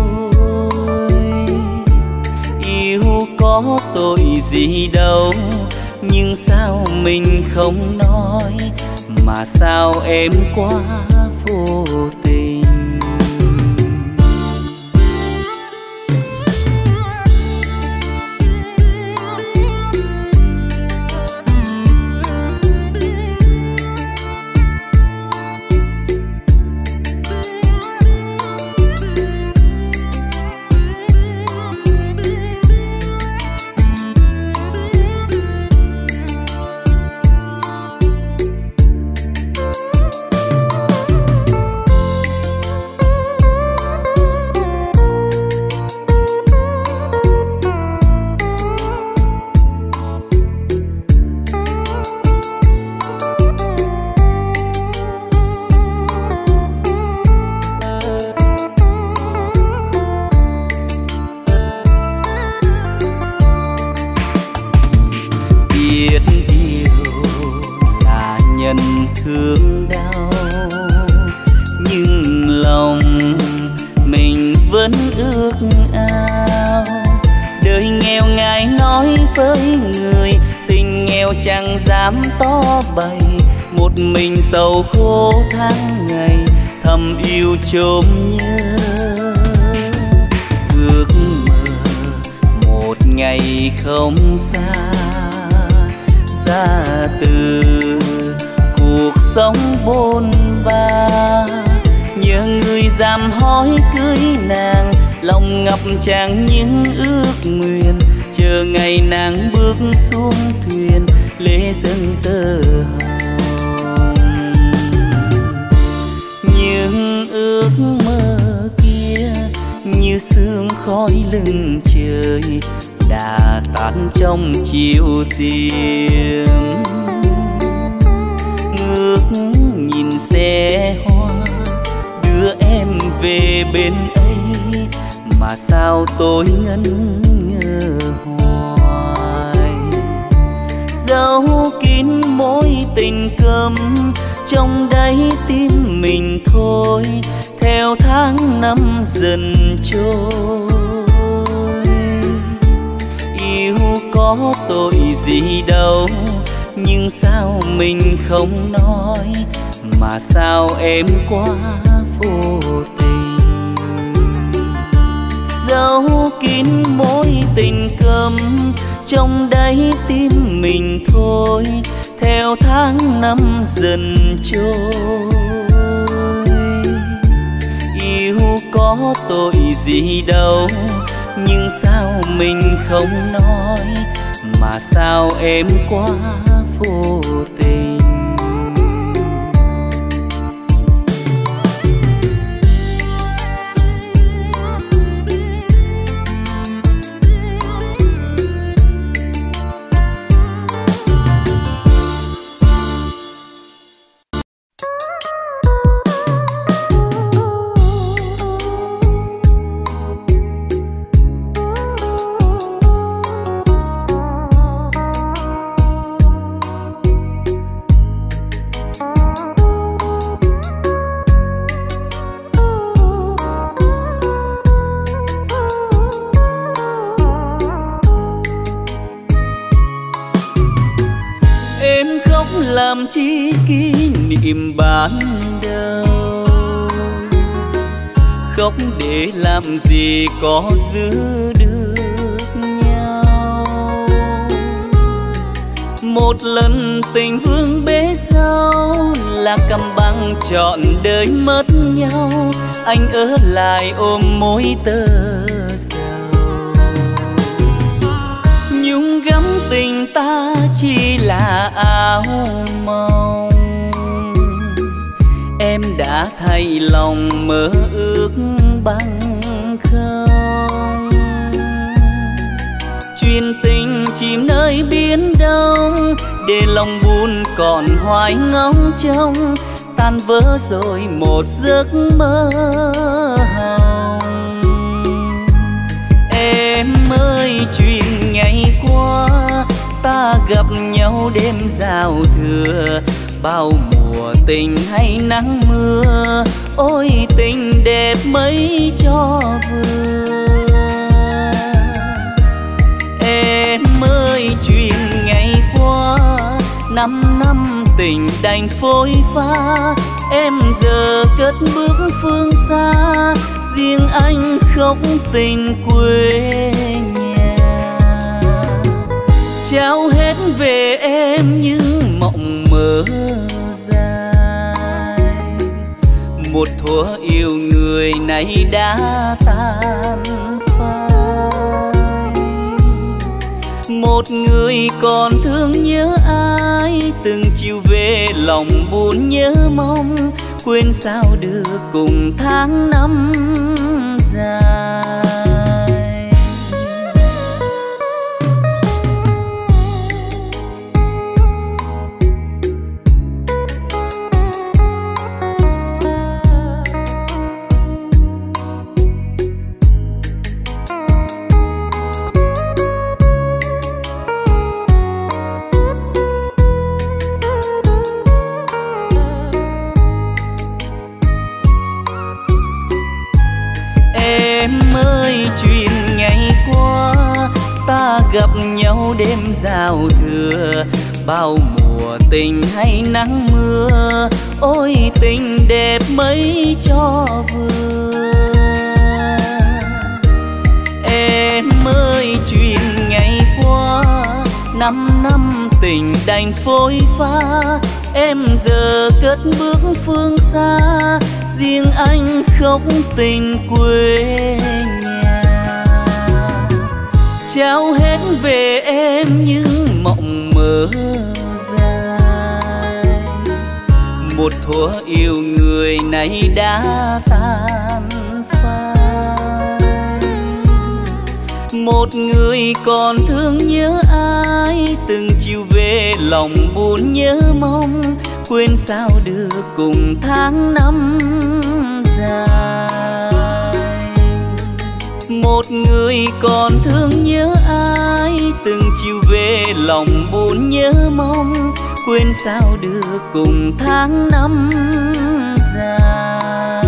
Yêu có tội gì đâu, nhưng sao mình không nói, mà sao em quá vô tình. biết yêu là nhân thương đau, nhưng lòng mình vẫn ước ao. Đời nghèo ngại nói với người, tình nghèo chẳng dám to bày. Một mình sầu khổ tháng ngày, thầm yêu chôm nhớ. Ước mơ một ngày không xa, ra từ cuộc sống bôn ba. Nhớ người dám hỏi cưới nàng, lòng ngập tràn những ước nguyện. Chờ ngày nàng bước xuống thuyền, lễ dâng tơ hồng. Những ước mơ kia như sương khói lưng trời, đã tan trong chiều tìm. Ngước nhìn xe hoa đưa em về bên ấy, mà sao tôi ngẩn ngơ hoài. Dấu kín mối tình câm trong đáy tim mình thôi, theo tháng năm dần trôi. Yêu có tội gì đâu, nhưng sao mình không nói, mà sao em quá vô tình. Dấu kín mối tình câm trong đáy tim mình thôi, theo tháng năm dần trôi. Yêu có tội gì đâu, nhưng sao mình không nói, mà sao em quá vô tình. Làm chi kỷ niệm ban đầu, khóc để làm gì có giữ được nhau. Một lần tình vương bế dâu, là cầm băng trọn đời mất nhau. Anh ở lại ôm mối tơ sầu, nhung gắm tình ta chỉ là áo mong. Em đã thay lòng mơ ước bằng không, chuyện tình chìm nơi biển đông, để lòng buồn còn hoài ngóng trông. Tan vỡ rồi một giấc mơ hồng. Em ơi chuyện ngày qua, ta gặp nhau đêm giao thừa. Bao mùa tình hay nắng mưa, ôi tình đẹp mấy cho vừa. Em ơi chuyện ngày qua, 5 năm tình đành phôi pha. Em giờ cất bước phương xa, riêng anh khóc tình quê nhà. Trao hết về em những mộng mơ dài, một thuở yêu người này đã tan phai. Một người còn thương nhớ ai, từng chiều về lòng buồn nhớ mong. Quên sao được cùng tháng năm dài. theo đêm giao thừa, bao mùa tình hay nắng mưa, ôi tình đẹp mấy cho vừa. Em ơi chuyện ngày qua, 5 năm tình đành phôi pha, em giờ cất bước phương xa, riêng anh khóc tình quê nhà. Trao hết về em những mộng mơ dài, một thuở yêu người này đã tan phai. Một người còn thương nhớ ai, từng chiều về lòng buồn nhớ mong, quên sao được cùng tháng năm dài. Một người còn thương nhớ ai, từng chiều về lòng buồn nhớ mong, quên sao được cùng tháng năm dài.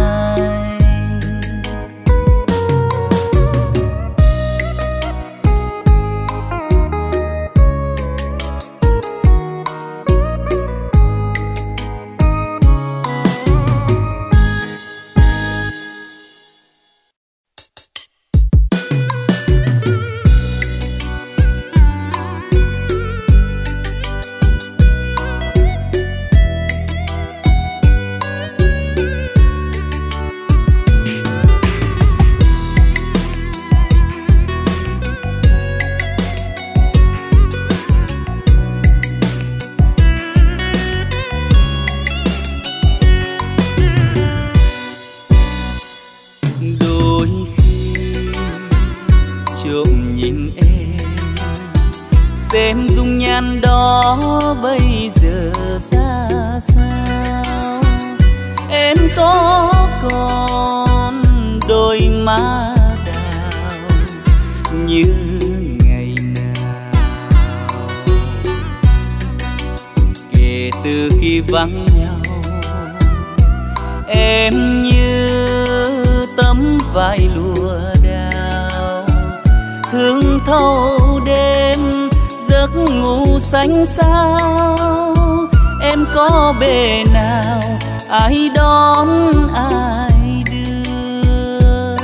Xem dung nhan đó bây giờ ra sao, em có còn đôi má đào như ngày nào. Kể từ khi vắng nhau, em như tấm vải lụa đào, thương thâu đêm giấc ngủ xanh sao. Em có bề nào ai đón ai đưa,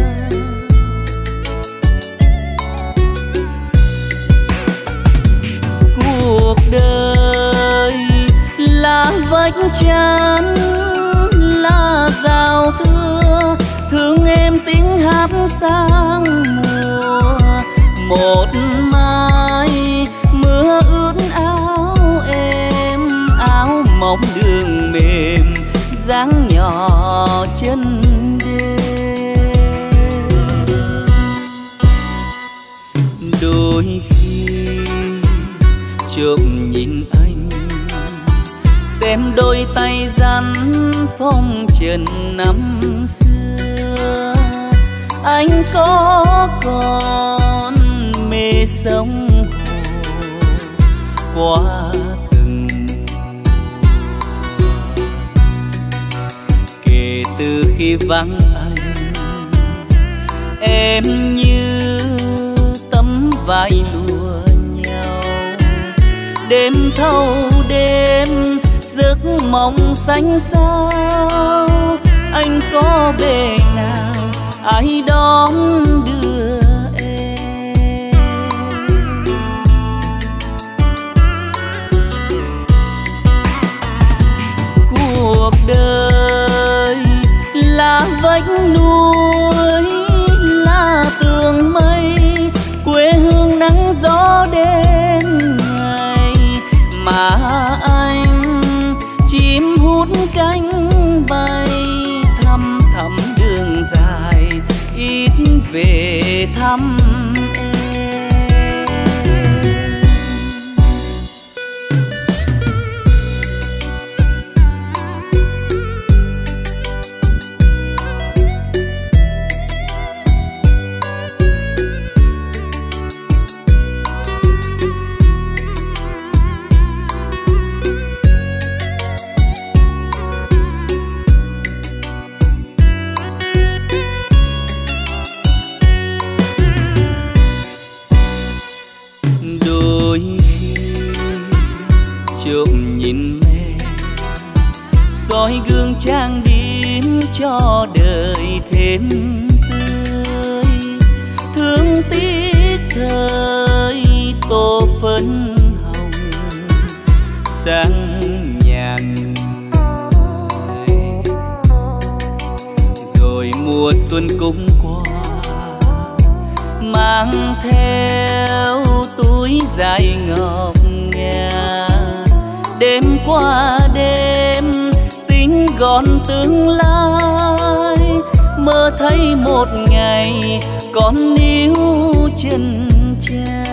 cuộc đời là vách chắn là rào thưa, thương em tiếng hát sang mùa. Một mai mưa ướt áo em, áo mỏng đường mềm dáng nhỏ chân đêm. Đôi khi chợm nhìn anh, xem đôi tay rắn phong trần năm xưa, anh có còn mê sông hồ qua từng mùa. Kể từ khi vắng anh, em như tấm vải lụa nhau, đêm thâu đêm giấc mộng xanh sao. Anh có bề nào ai đón đưa em, cuộc đời là vách núi là tường mây, quê hương nắng gió đêm ngày, mà anh chim hút cánh bay thăm thẳm đường dài, ít về thăm em. soi gương trang điểm cho đời thêm tươi. Thương tiếc thời tô phấn hồng sang nhà người, rồi mùa xuân cũng qua mang theo túi dài ngọc ngà. Đêm qua đêm tính gọn tương lai, mơ thấy một ngày con níu chân cha.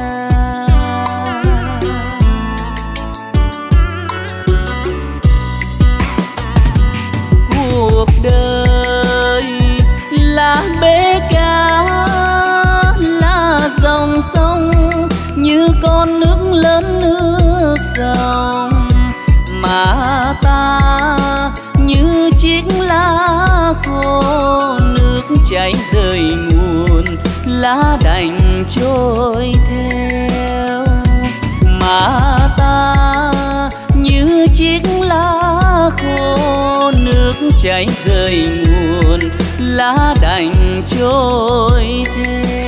Cuộc đời là bể cá, là dòng sông, như con nước lớn nước dòng, mà ta như chiếc lá khô nước chảy rời nguồn, lá đành trôi theo. Mà ta như chiếc lá khô nước chảy rời nguồn, lá đành trôi theo.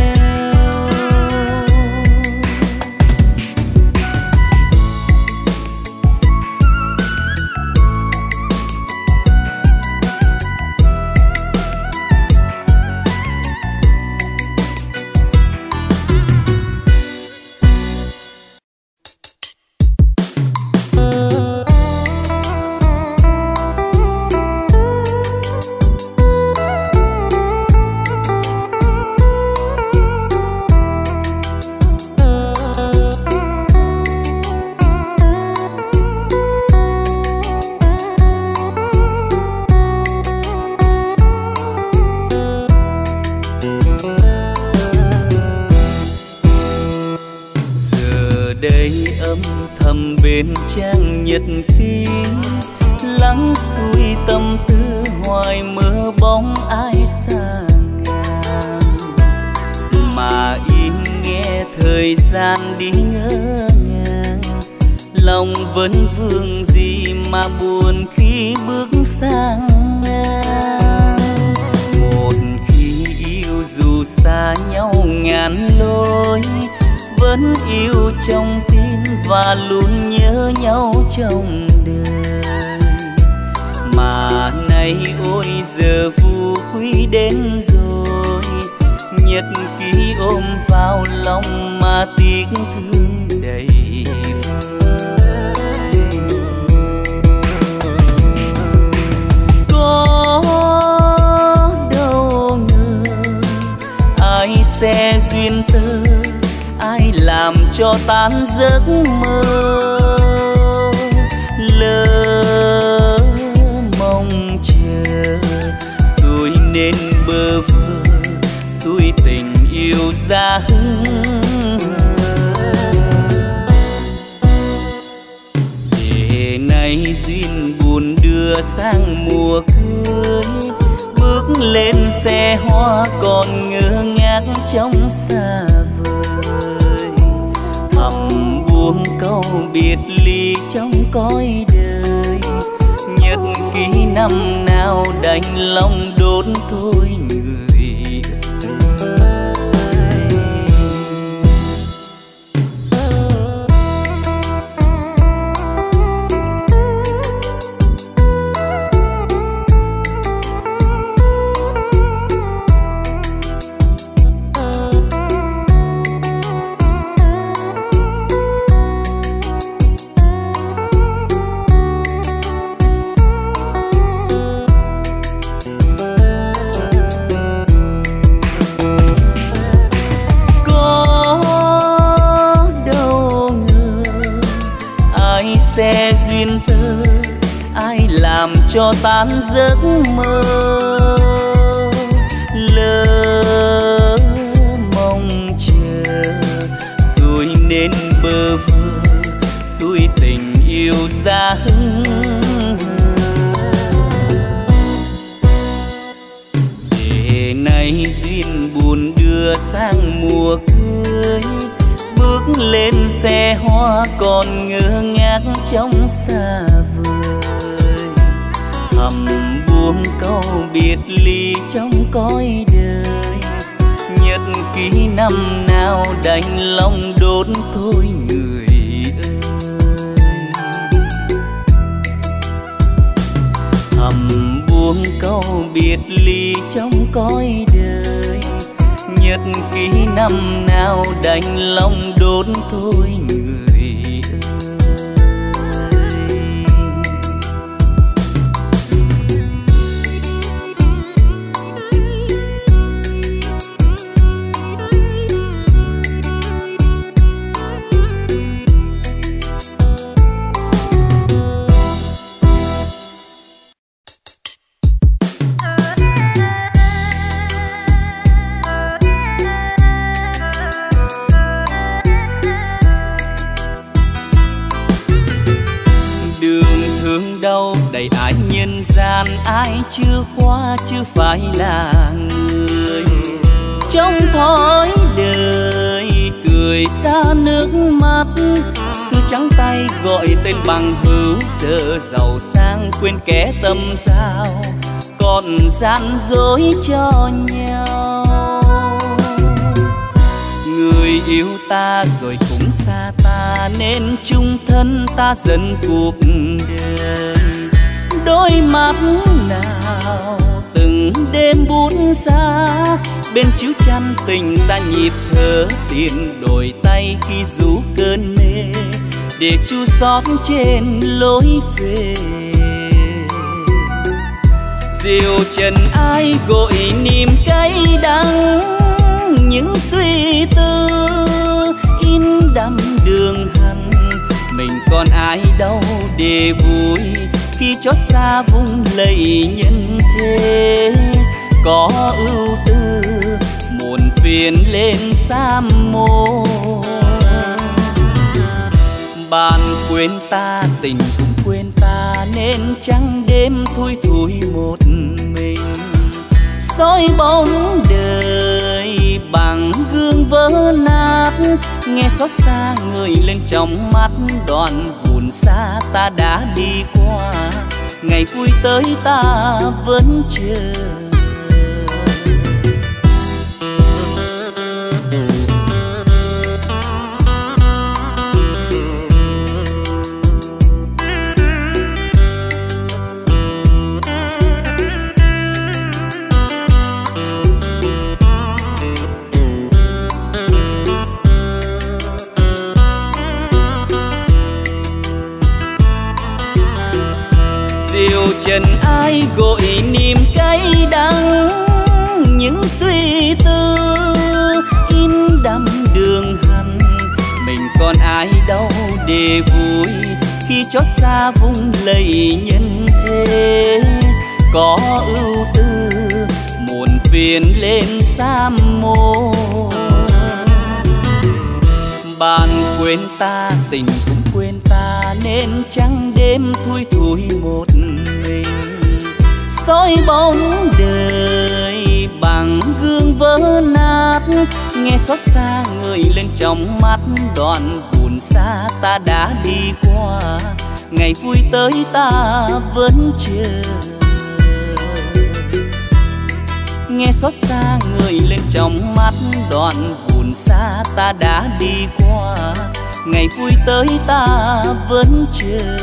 Bên trang nhật ký lắng xuôi tâm tư hoài mơ bóng ai xa ngàn, mà im nghe thời gian đi ngỡ ngàng. Lòng vẫn vương gì mà buồn khi bước sang ngang. Một khi yêu dù xa nhau ngàn lối, vẫn yêu trong tim và luôn nhớ nhau trong đời. Mà nay ôi giờ phù quý đến rồi, nhật ký ôm vào lòng mà tiếc thương đầy vơi. Có đâu ngờ ai sẽ duyên tơ, ai làm cho tan giấc mơ. Lỡ mong chờ rồi nên bơ vơ, xuôi tình yêu ra hững hờ. Để nay duyên buồn đưa sang mùa cưới, bước lên xe hoa còn ngơ ngác trong xa vời. Thầm buông câu biệt ly trong cõi đời, nhật ký năm nào đành lòng đốt thôi người ơi. Sẽ duyên tơ, ai làm cho tan giấc mơ. Lỡ mong chờ rồi nên bơ vơ, xuôi tình yêu ra hững hờ. Để nay duyên buồn đưa sang mùa cưới, bước lên xe hoa còn ngơ ngác trong xa vời. thầm buông câu biệt ly trong cõi đời. Nhật ký năm nào đành lòng đốt thôi người ơi. Thầm buông câu biệt ly trong cõi đời. Nhật ký năm nào đành lòng đốt thôi người ơi. Đâu đầy ái nhân gian, ai chưa qua chưa phải là người. Trong thói đời cười xa nước mắt, xưa trắng tay gọi tên bằng hữu, giờ giàu sang quên kẻ tâm giao, còn gian dối cho nhau. Người yêu ta rồi cũng xa ta, nên chung thân ta dần cuộc đời. Đôi mắt nào từng đêm buốt xa, bên chiếu chăn tình ra nhịp thở, tiền đổi tay khi rú cơn mê, để chu xót trên lối về. Diều trần ai gội niềm cay đắng, những suy tư in đậm đường hằn. Mình còn ai đâu để vui, khi chót xa vùng lầy nhân thế. Có ưu tư muộn phiền lên sam môn. Bạn quên ta tình cũng quên ta, nên trắng đêm thui thui một mình. Soi bóng đời bằng gương vỡ nát, nghe xót xa người lên trong mắt. Đoạn buồn xa ta đã đi qua, ngày vui tới ta vẫn chờ. Trần ai gội niềm cay đắng, những suy tư in đậm đường hằn. Mình còn ai đâu để vui, khi chót xa vùng lầy nhân thế. Có ưu tư muộn phiền lên sam môn. Bạn quên ta tình cũng quên ta, nên trắng đêm thui thui một mình. Soi bóng đời bằng gương vỡ nát, nghe xót xa người lên trong mắt. Đoạn buồn xa ta đã đi qua, ngày vui tới ta vẫn chờ. Nghe xót xa người lên trong mắt. Đoạn buồn xa ta đã đi qua, ngày vui tới ta vẫn chờ.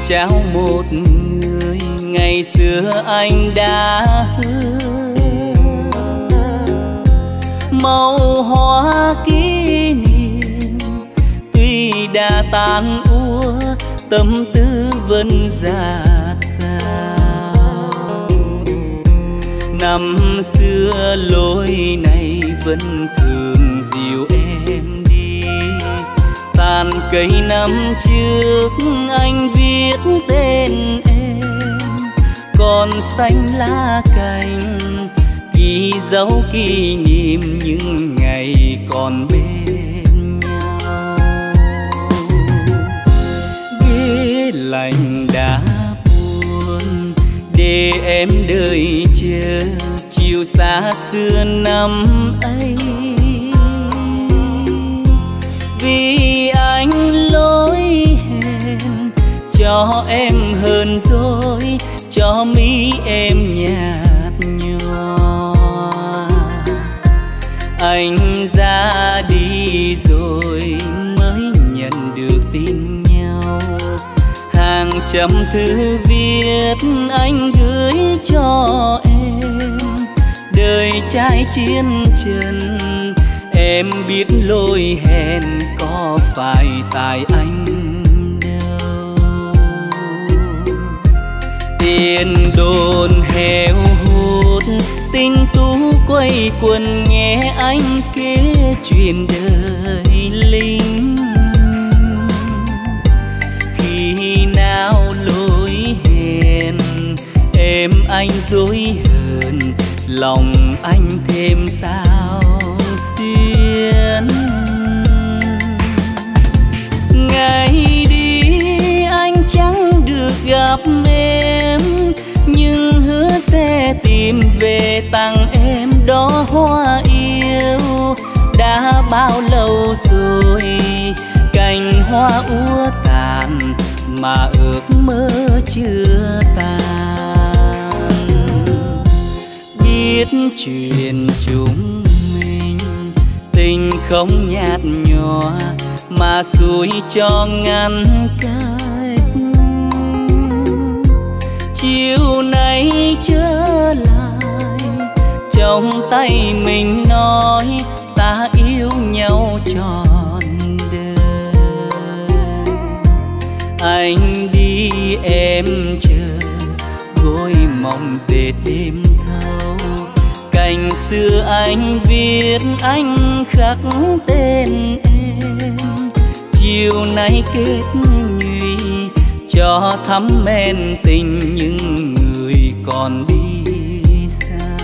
trao một người ngày xưa anh đã hứa. Màu hoa kỷ niệm tuy đã tan úa, tâm tư vẫn dạt dào. Năm xưa lối này vẫn thường dìu em đi. Tàn cây năm trước anh viết tên em, còn xanh lá cành ghi dấu kỷ niệm những ngày còn bên nhau. Ghế lạnh đã buồn để em đợi chờ chiều xa xưa năm ấy. Vì anh lỗi hẹn cho em hơn rồi, cho mi em nhạt nhòa. Anh ra đi rồi mới nhận được tin nhau. Hàng trăm thư viết anh gửi cho em. Đời trai chiến trần em biết lỗi hẹn có phải tại anh đâu. Tiền đồn heo hút tình tú quay quần nghe anh kể chuyện đời lính. Khi nào lỗi hẹn em anh dối hờn, lòng anh thêm sao xuyên. Ngày đi anh chẳng được gặp em, nhưng hứa sẽ tìm về tặng em đó hoa yêu. Đã bao lâu rồi cành hoa úa tàn mà ước mơ chưa tàn. Biết chuyện chúng mình tình không nhạt nhòa mà xuôi cho ngăn cách. Chiều nay trở lại trong tay mình nói ta yêu nhau trọn đời. Anh đi em chờ gối mộng dệt đêm thâu. Cành xưa anh viết anh khắc tên em. Chiều nay kết nhụy cho thắm men tình những người còn đi xa.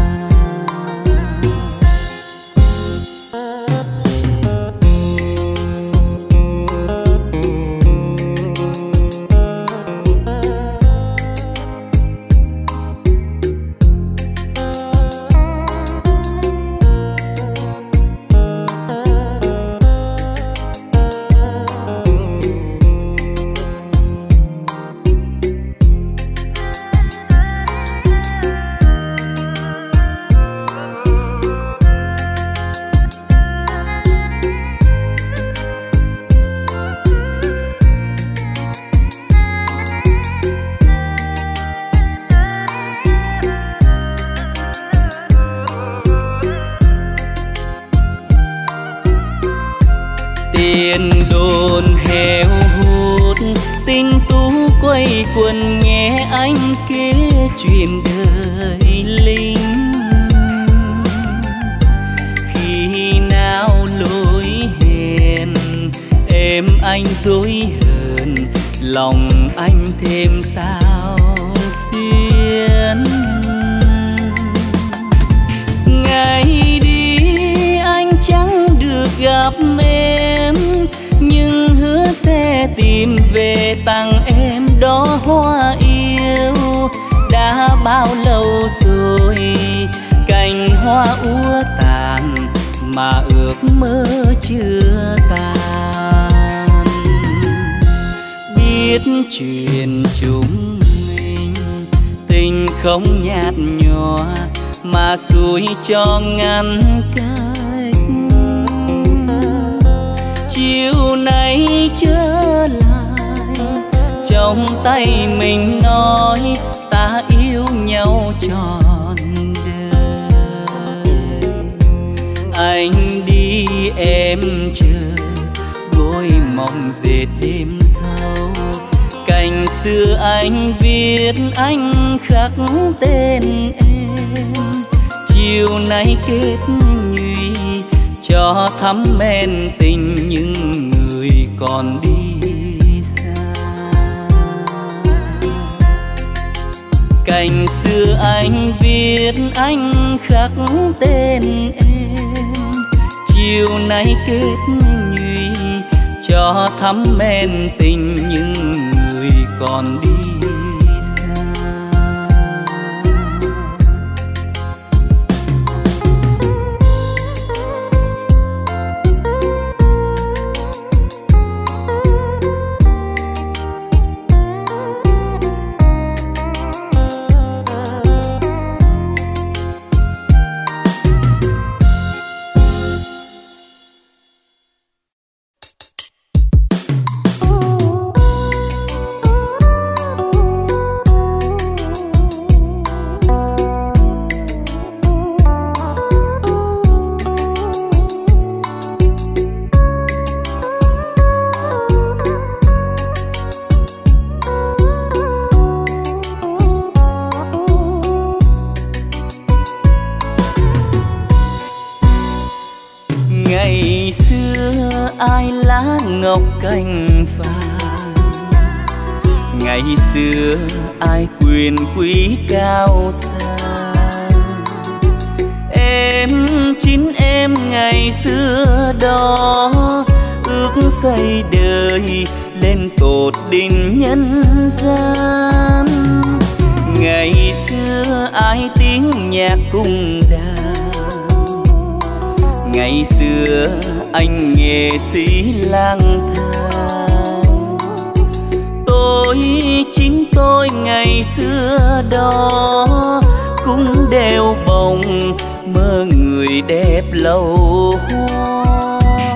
Tiền đồn heo hút tình tú quay quần nghe anh kể chuyện đời lính. Khi nào lỗi hẹn em anh dối hờn, lòng anh thêm sao xuyên. Ngày đi anh chẳng được gặp em, nhưng hứa sẽ tìm về tặng em đó hoa yêu. Đã bao lâu rồi cành hoa úa tàn mà ước mơ chưa tàn. Biết chuyện chúng mình tình không nhạt nhòa mà xuôi cho ngăn cách. Chiều nay trở lại trong tay mình nói ta yêu nhau trọn đời. Anh đi em chờ, gối mộng dệt đêm thâu. Cành xưa anh viết anh khắc tên em. Chiều nay kết nhụy cho thắm men tình những người còn đi xa. Cành xưa anh viết anh khắc tên em. Chiều nay kết nhụy cho thắm men tình những người còn đi xa. Ngày xưa ai lá ngọc cành vàng, ngày xưa ai quyền quý cao sang. Em chính em ngày xưa đó, ước xây đời lên tột đỉnh nhân gian. Ngày xưa ai tiếng nhạc cung đàn, ngày xưa anh nghệ sĩ lang thang. Tôi chính tôi ngày xưa đó cũng đều bồng mơ người đẹp lâu hoa.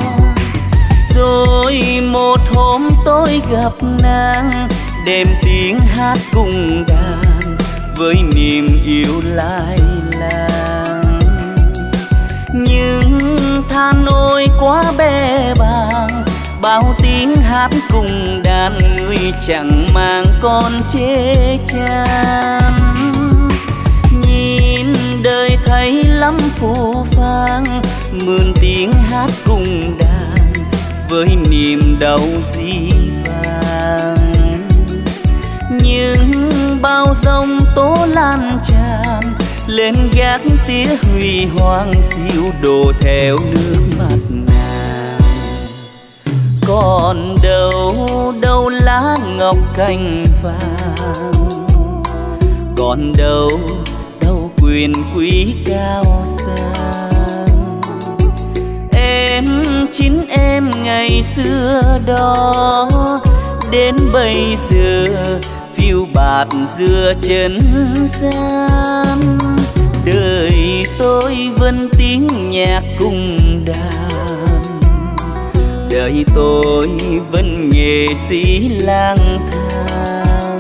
Rồi một hôm tôi gặp nàng, đêm tiếng hát cùng đàn với niềm yêu lai làng. Nhưng than ôi quá bé bàng, bao tiếng hát cùng đàn người chẳng mang con chê chan. Nhìn đời thấy lắm phù phang, mượn tiếng hát cùng đàn với niềm đau dĩ vàng. Nhưng bao giông tố lan tràn lên gác tía huy hoàng, siêu đổ theo nước mắt nàng. Còn đâu lá ngọc cành vàng, còn đâu quyền quý cao sang. Em chính em ngày xưa đó, đến bây giờ phiêu bạt giữa chân gian. Đời tôi vẫn tiếng nhạc cùng đàn, đời tôi vẫn nghệ sĩ lang thang.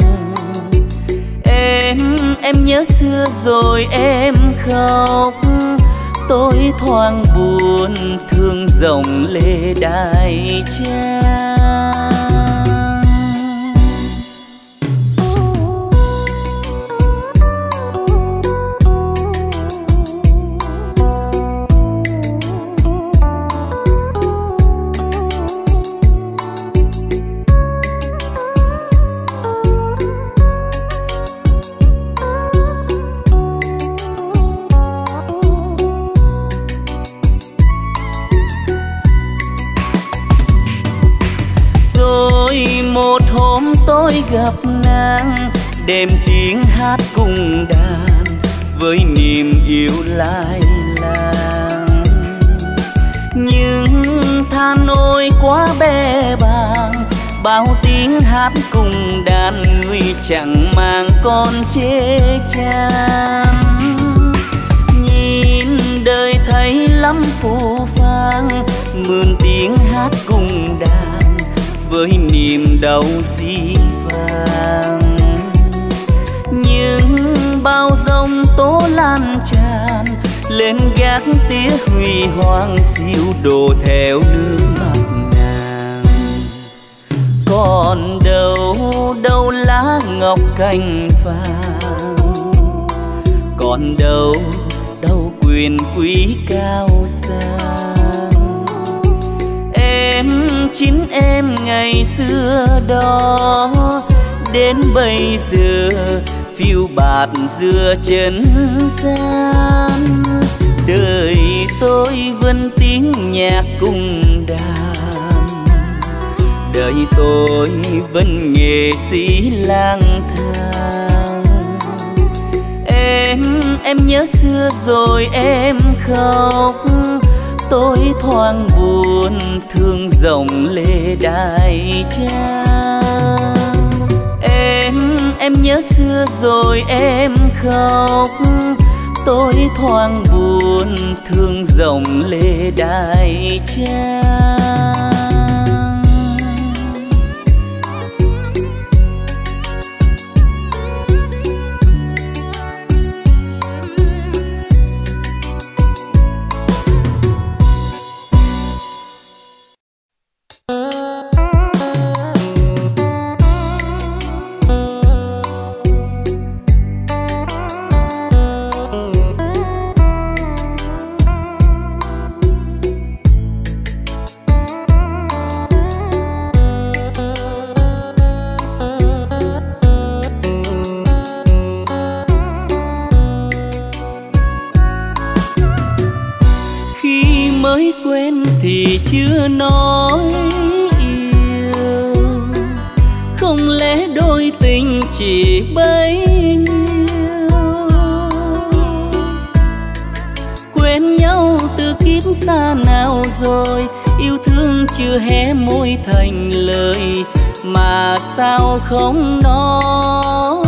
Em nhớ xưa rồi em khóc, tôi thoáng buồn thương dòng lệ đại trang. Một hôm tôi gặp nàng, đêm tiếng hát cùng đàn với niềm yêu lai làng. Nhưng than ôi quá bé bàng, bao tiếng hát cùng đàn người chẳng mang con chê chan. Nhìn đời thấy lắm phù phang, mượn tiếng hát cùng đàn với niềm đau dĩ vàng. vàng. Nhưng bao giông tố lan tràn lên gác tía huy hoàng siêu đổ theo nước mắt nàng. Còn đâu đâu lá ngọc cành vàng, còn đâu đâu quyền quý cao sang. Em chính em ngày xưa đó đến bây giờ phiêu bạt giữa chân gian. Đời tôi vẫn tiếng nhạc cung đàn, đời tôi vẫn nghệ sĩ lang thang. Em nhớ xưa rồi em khóc, tôi thoáng buồn thương dòng lệ đại trang. Em nhớ xưa rồi em khóc, tôi thoáng buồn thương dòng lệ đại trang. Thì chưa nói yêu, không lẽ đôi tình chỉ bấy nhiêu. Quen nhau từ kiếp xa nào rồi, yêu thương chưa hé môi thành lời, mà sao không nói.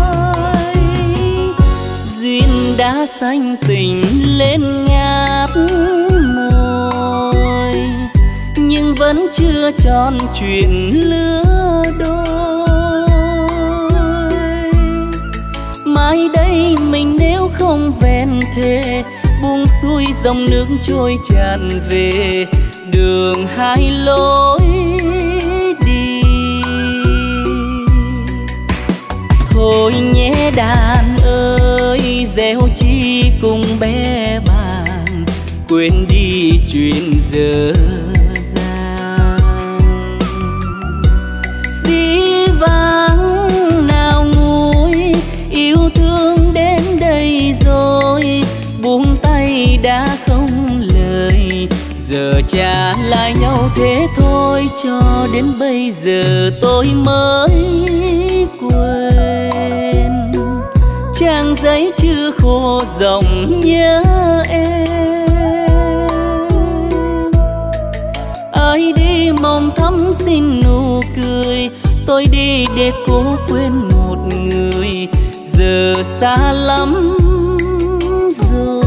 Duyên đã xanh tình lên ngát môi, nhưng vẫn chưa tròn chuyện lứa đôi. Mai đây mình nếu không vẹn thề, buông xuôi dòng nước trôi tràn về đường hai lối đi. Thôi nhé đàn ơi, gieo chi cùng bé bàng, quên đi chuyện dở dang. Dĩ vãng nào nguôi, yêu thương đến đây rồi, buông tay đã không lời. Giờ trả lại nhau thế thôi, cho đến bây giờ tôi mới quên. Trang giấy chưa khô dòng nhớ em, ai đi mong thắm xin nụ cười. Tôi đi để cố quên một người, giờ xa lắm rồi.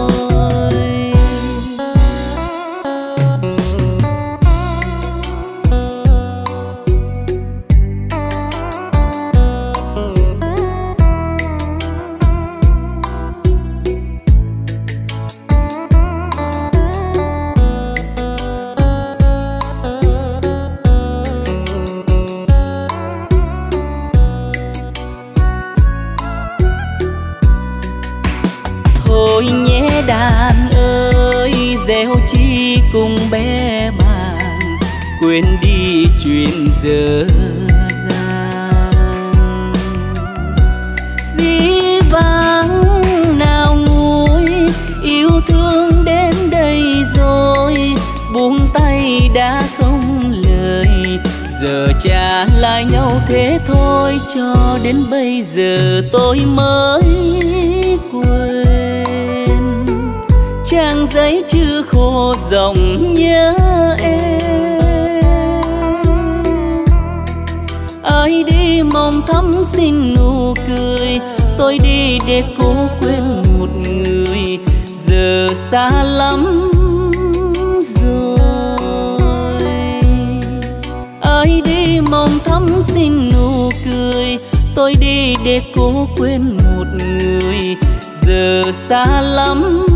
Thôi nhé đàn ơi, gieo chi cùng bé bàng, quên đi chuyện dở dang. Dĩ vãng nào nguôi, yêu thương đến đây rồi, buông tay đã không lời. Giờ trả lại nhau thế thôi, cho đến bây giờ tôi mới quên. Trang giấy chưa khô dòng nhớ em, ai đi mong thắm xin nụ cười. Tôi đi để cố quên một người, giờ xa lắm rồi. ai đi mong thắm xin nụ cười. Tôi đi để cố quên một người, giờ xa lắm